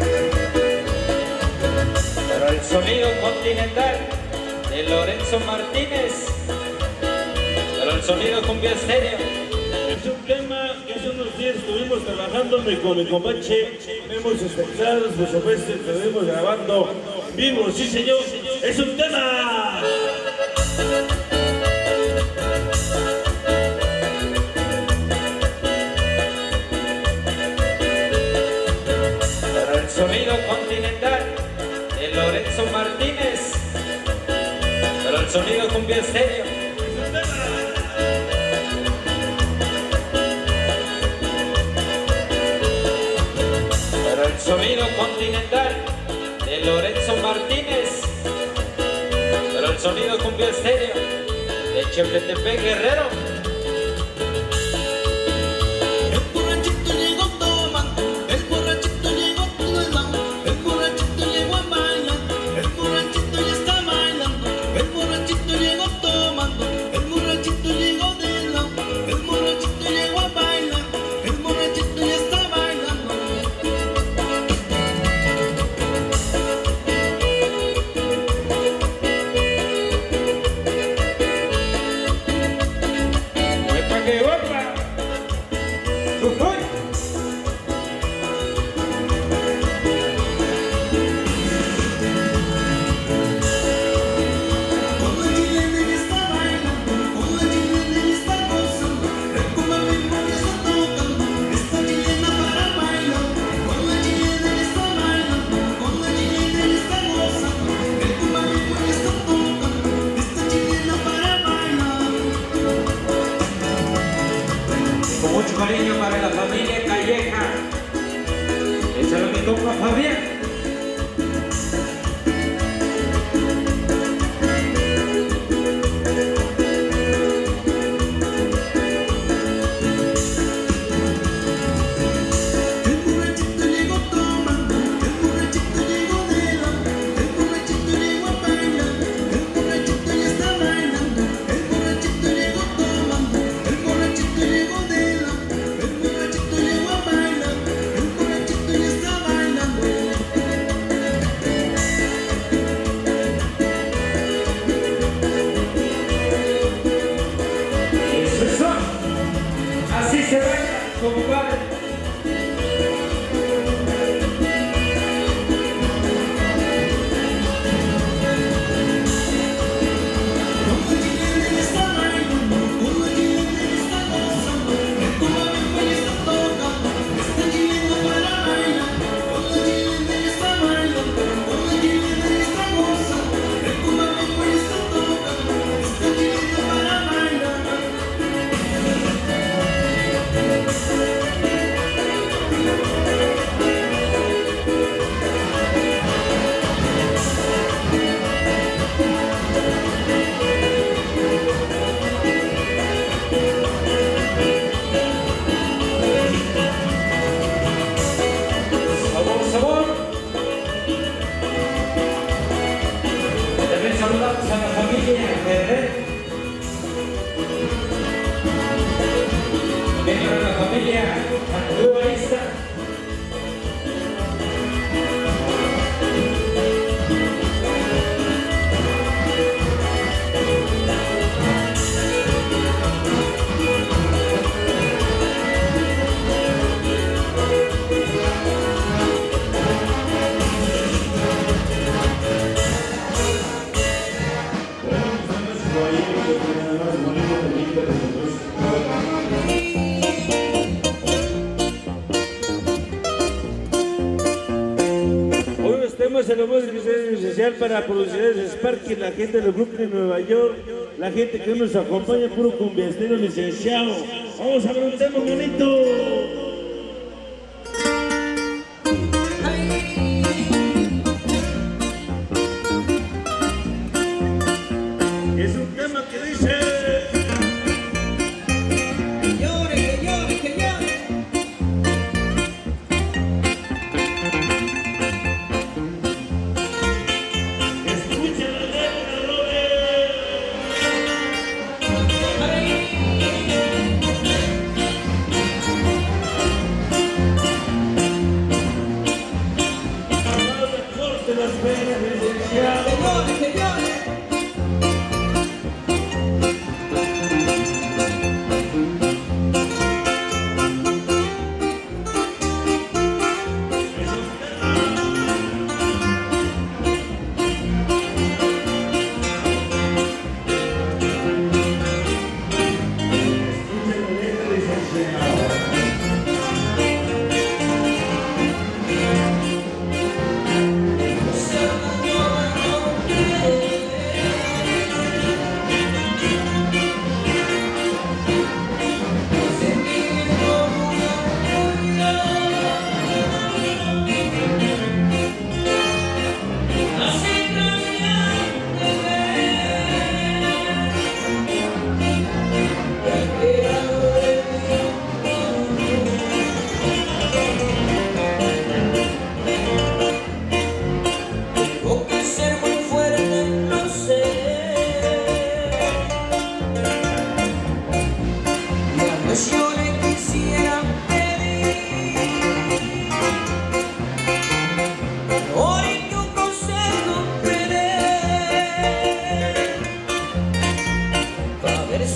Para el sonido continental de Lorenzo Martínez, para el sonido cumbia estéreo. Es un tema que hace unos días estuvimos trabajando con mi compadre, hemos espectado, por supuesto, estuvimos grabando vivo, sí señor, es un tema. Sonido continental de Lorenzo Martínez, pero el sonido cumbia estéreo. Continental de Lorenzo Martínez. Pero el sonido cumbia estéreo de Chepetepec Guerrero. Mucho cariño para la familia Calleja. Échalo mi compa Fabián. Así se baila, compadre. Saludamos a la familia Guerrero. Venga a la familia Anduaísta. Se lo voy a decir especial para Producciones Sparky, la gente de Brooklyn, Nueva York, la gente que nos acompaña, puro cumbiastero licenciado. Vamos a ver un tema bonito. Es un tema que dice...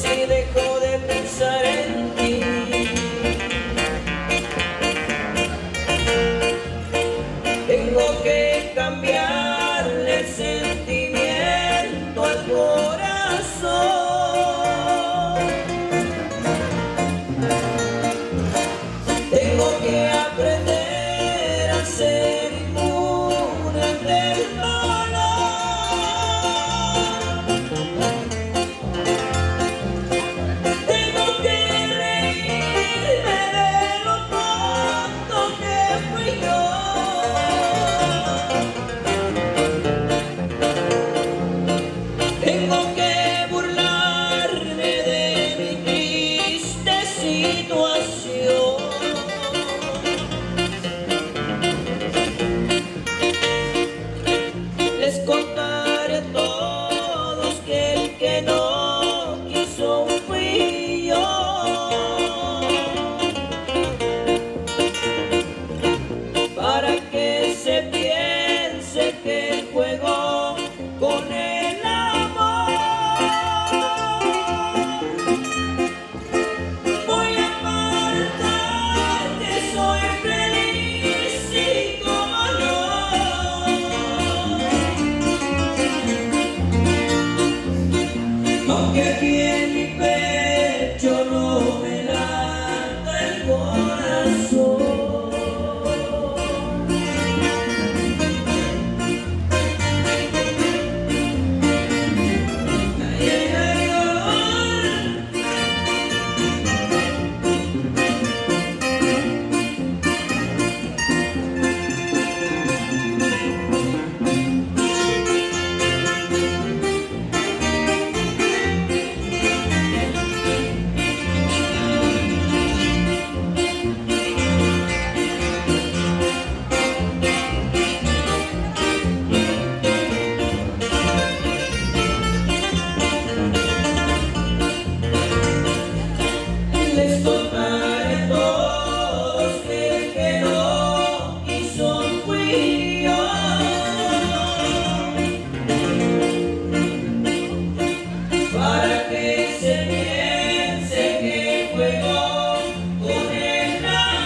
si dejo de pensar en ti. Tengo que cambiarle el sentimiento al corazón. Tengo que aprender a ser inmune del dolor. Tengo que reírme de lo tonto que fui yo. Tengo que burlarme de mi triste situación. Les contaré a todos que el que no quiso fui yo. Para que se piense que juego con el amor. Voy a marcar que soy feliz y como no. Aunque aquí en mi pecho no me lata el corazón. Ay, ay, ay, ay. Les contaré a todos que el que no quiso fui yo. Para que se piense que juego con el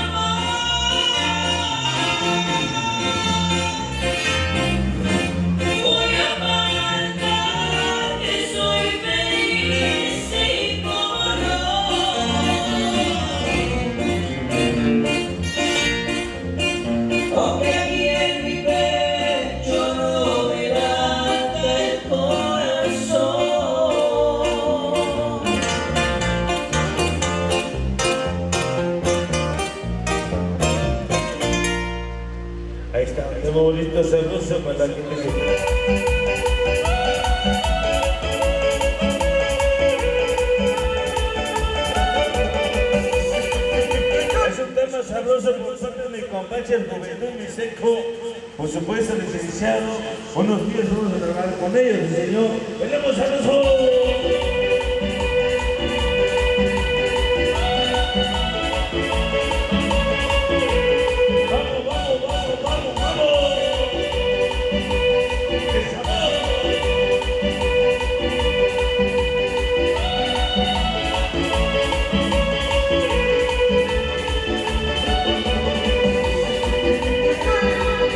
amor. Voy a marcar que soy feliz y como no. Aunque aquí en mi pecho no me lata el corazón. Ahí está, qué bonito, sabroso para la gente que... Es un tema sabroso por parte de mi compache, el Juventud Mi Seco, por supuesto licenciado. Unos días vamos a trabajar con ellos, señor. ¡Venimos a nosotros! ¡Vamos, vamos, vamos, vamos, vamos! ¡Qué sabor!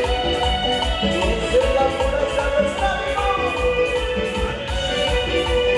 Esa es la pura sabrosura.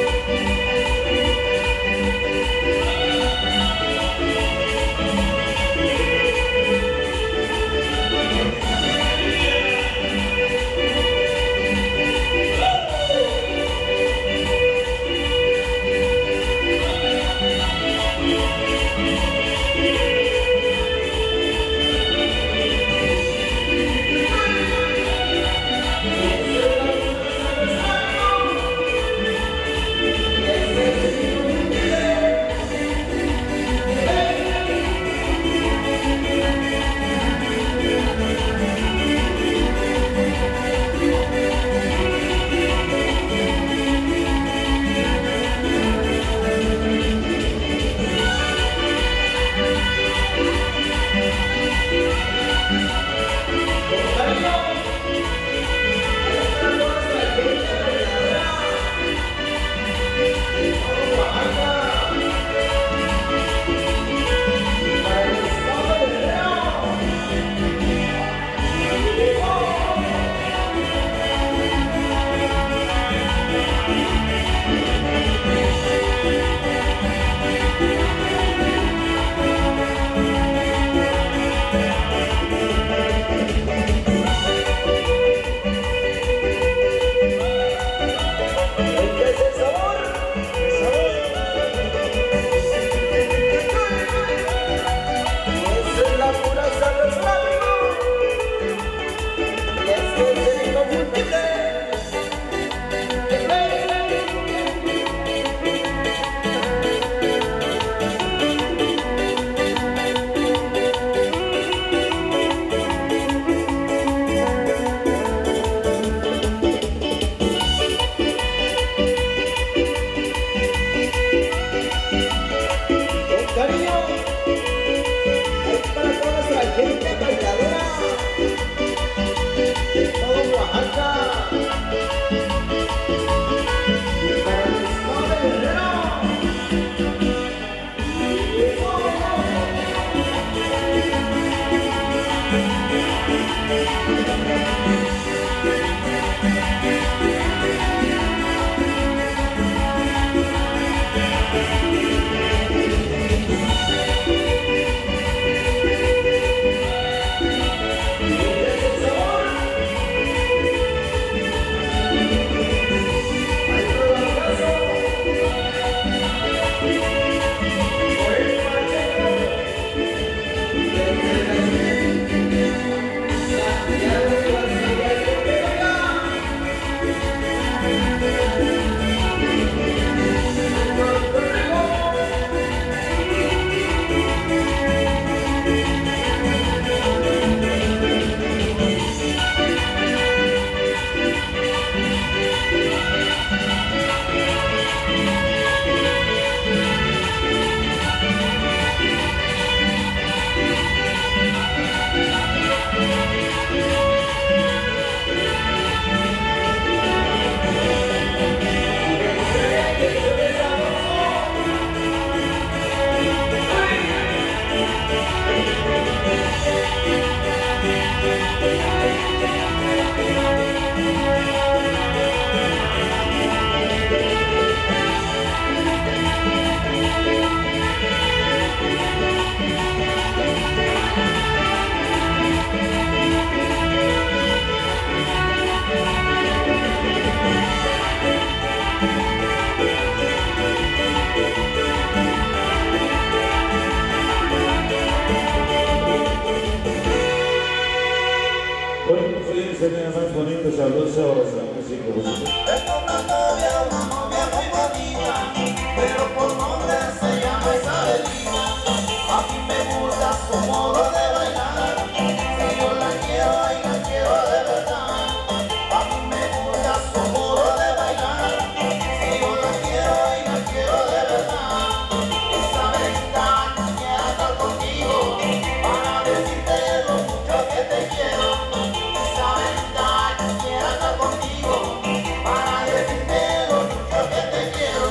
bonito, sabroso, así como si... Tengo una novia muy bonita, pero por nombre se llama Isabelina. A mí me gusta su modo de bailar, si yo la quiero y la quiero de verdad. A mí me gusta su modo de bailar, si yo la quiero y la quiero de verdad. Isabelita, quisiera estar contigo para decirte lo mucho que te quiero. Isabelita, quisiera estar contigo para decirte lo mucho que te quiero.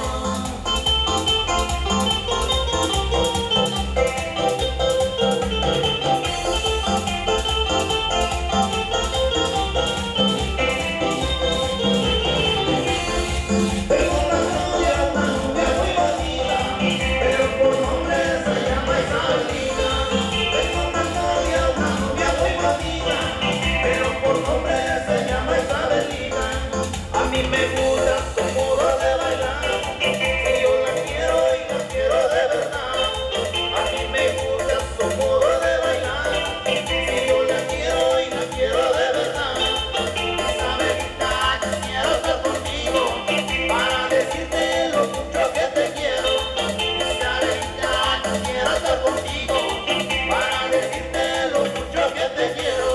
Tengo una novia muy bonita, pero por nombre se llama Isabelina. Tengo una novia muy bonita, pero por nombre se llama Isabelina. A mí me gusta su modo de bailar, si yo la quiero y la quiero de verdad. A mí me gusta su modo de bailar, si yo la quiero y la quiero de verdad. Isabelita, quisiera estar contigo para decirte lo mucho que te quiero. Isabelita, quisiera estar contigo para decirte lo mucho que te quiero.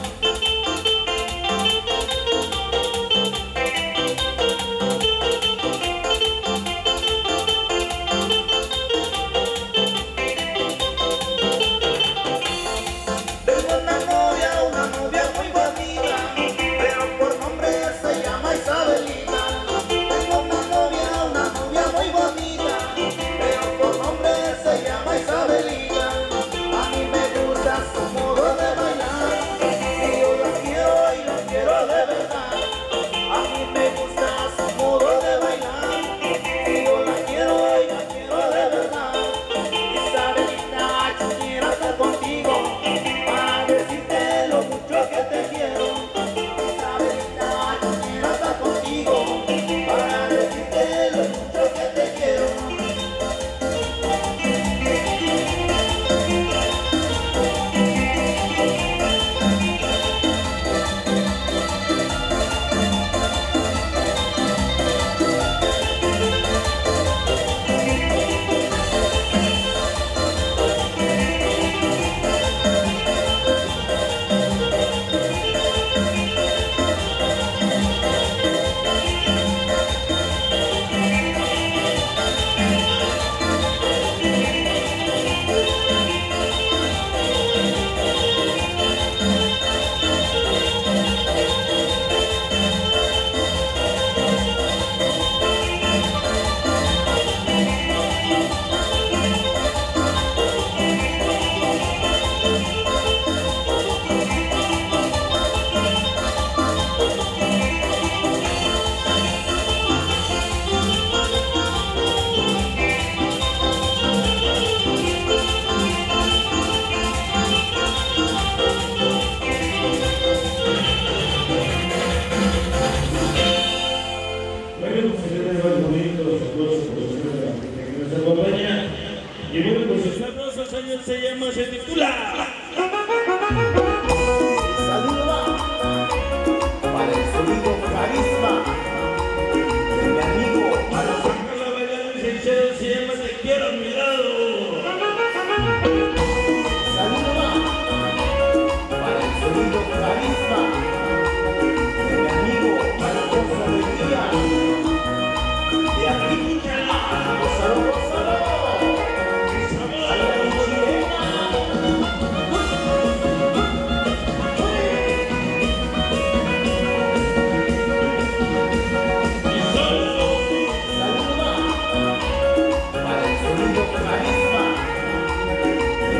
Tengo una novia muy bonita, pero por nombre se llama Isabelina. Tengo una novia muy bonita, pero por nombre se llama Isabelina. A mí me gusta su modo de bailar, si yo la quiero y la quiero de verdad. A mí me gusta su modo de bailar, si yo la quiero y la quiero de verdad. Isabelita, quisiera estar contigo para decirte lo mucho que te quiero. Isabelita, quisiera estar contigo para decirte lo mucho que te quiero. Bueno, pues se les va bonito, sabroso, que nos acompaña. Y bueno, pues sus sabrosos años se titula. Saluda para el sonido carisma de mi amigo Alonso. La bailada licenciado se llama Te quiero a mi lado. Saluda para el sonido carisma de mi amigo Alonso Mejía. De aquí, gózalo, gózalo. Ay, ay, chilena. Saluda para el sonido carisma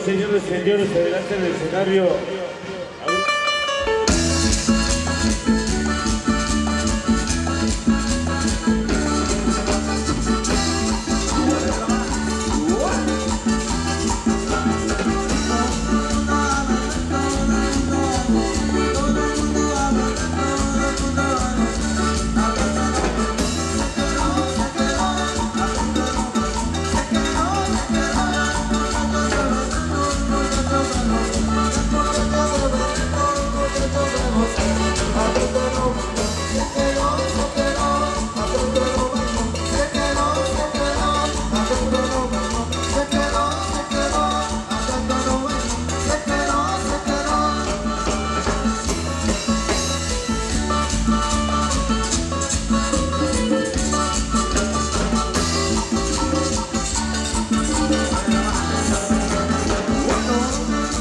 señores, adelante en el escenario.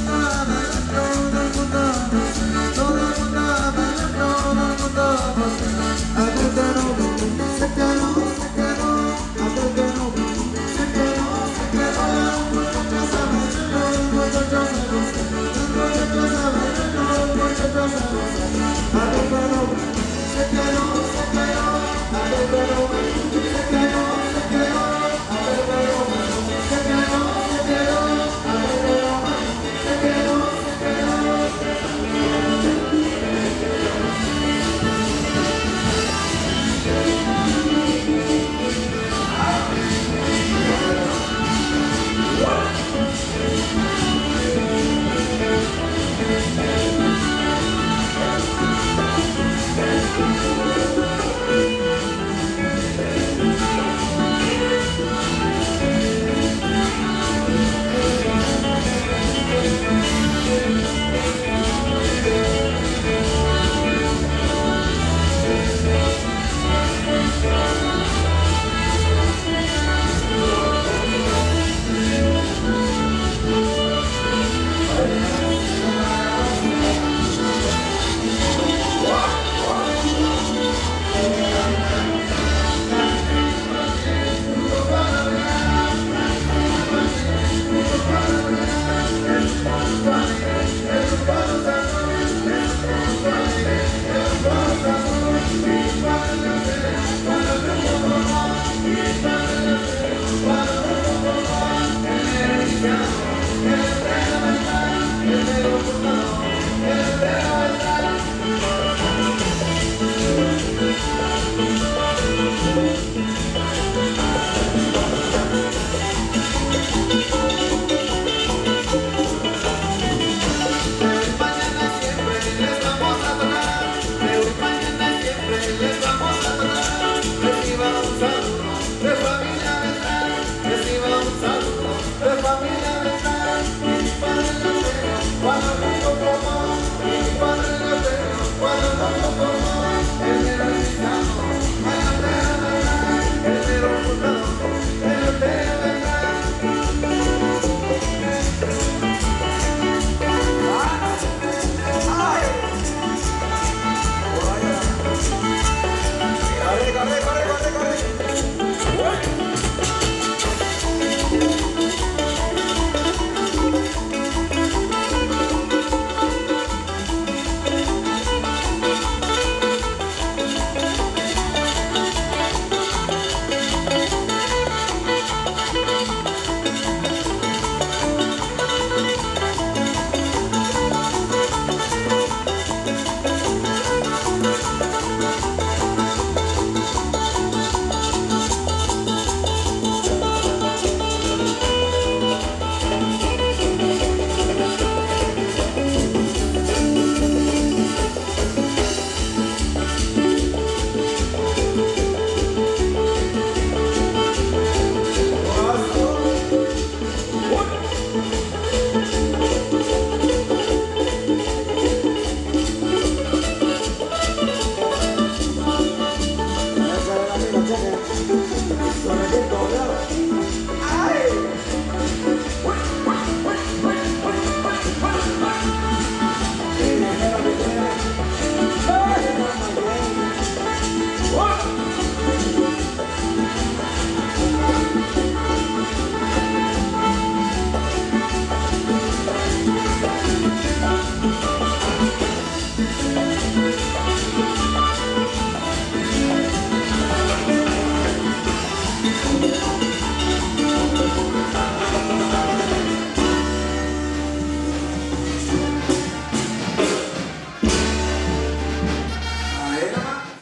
Todo el mundo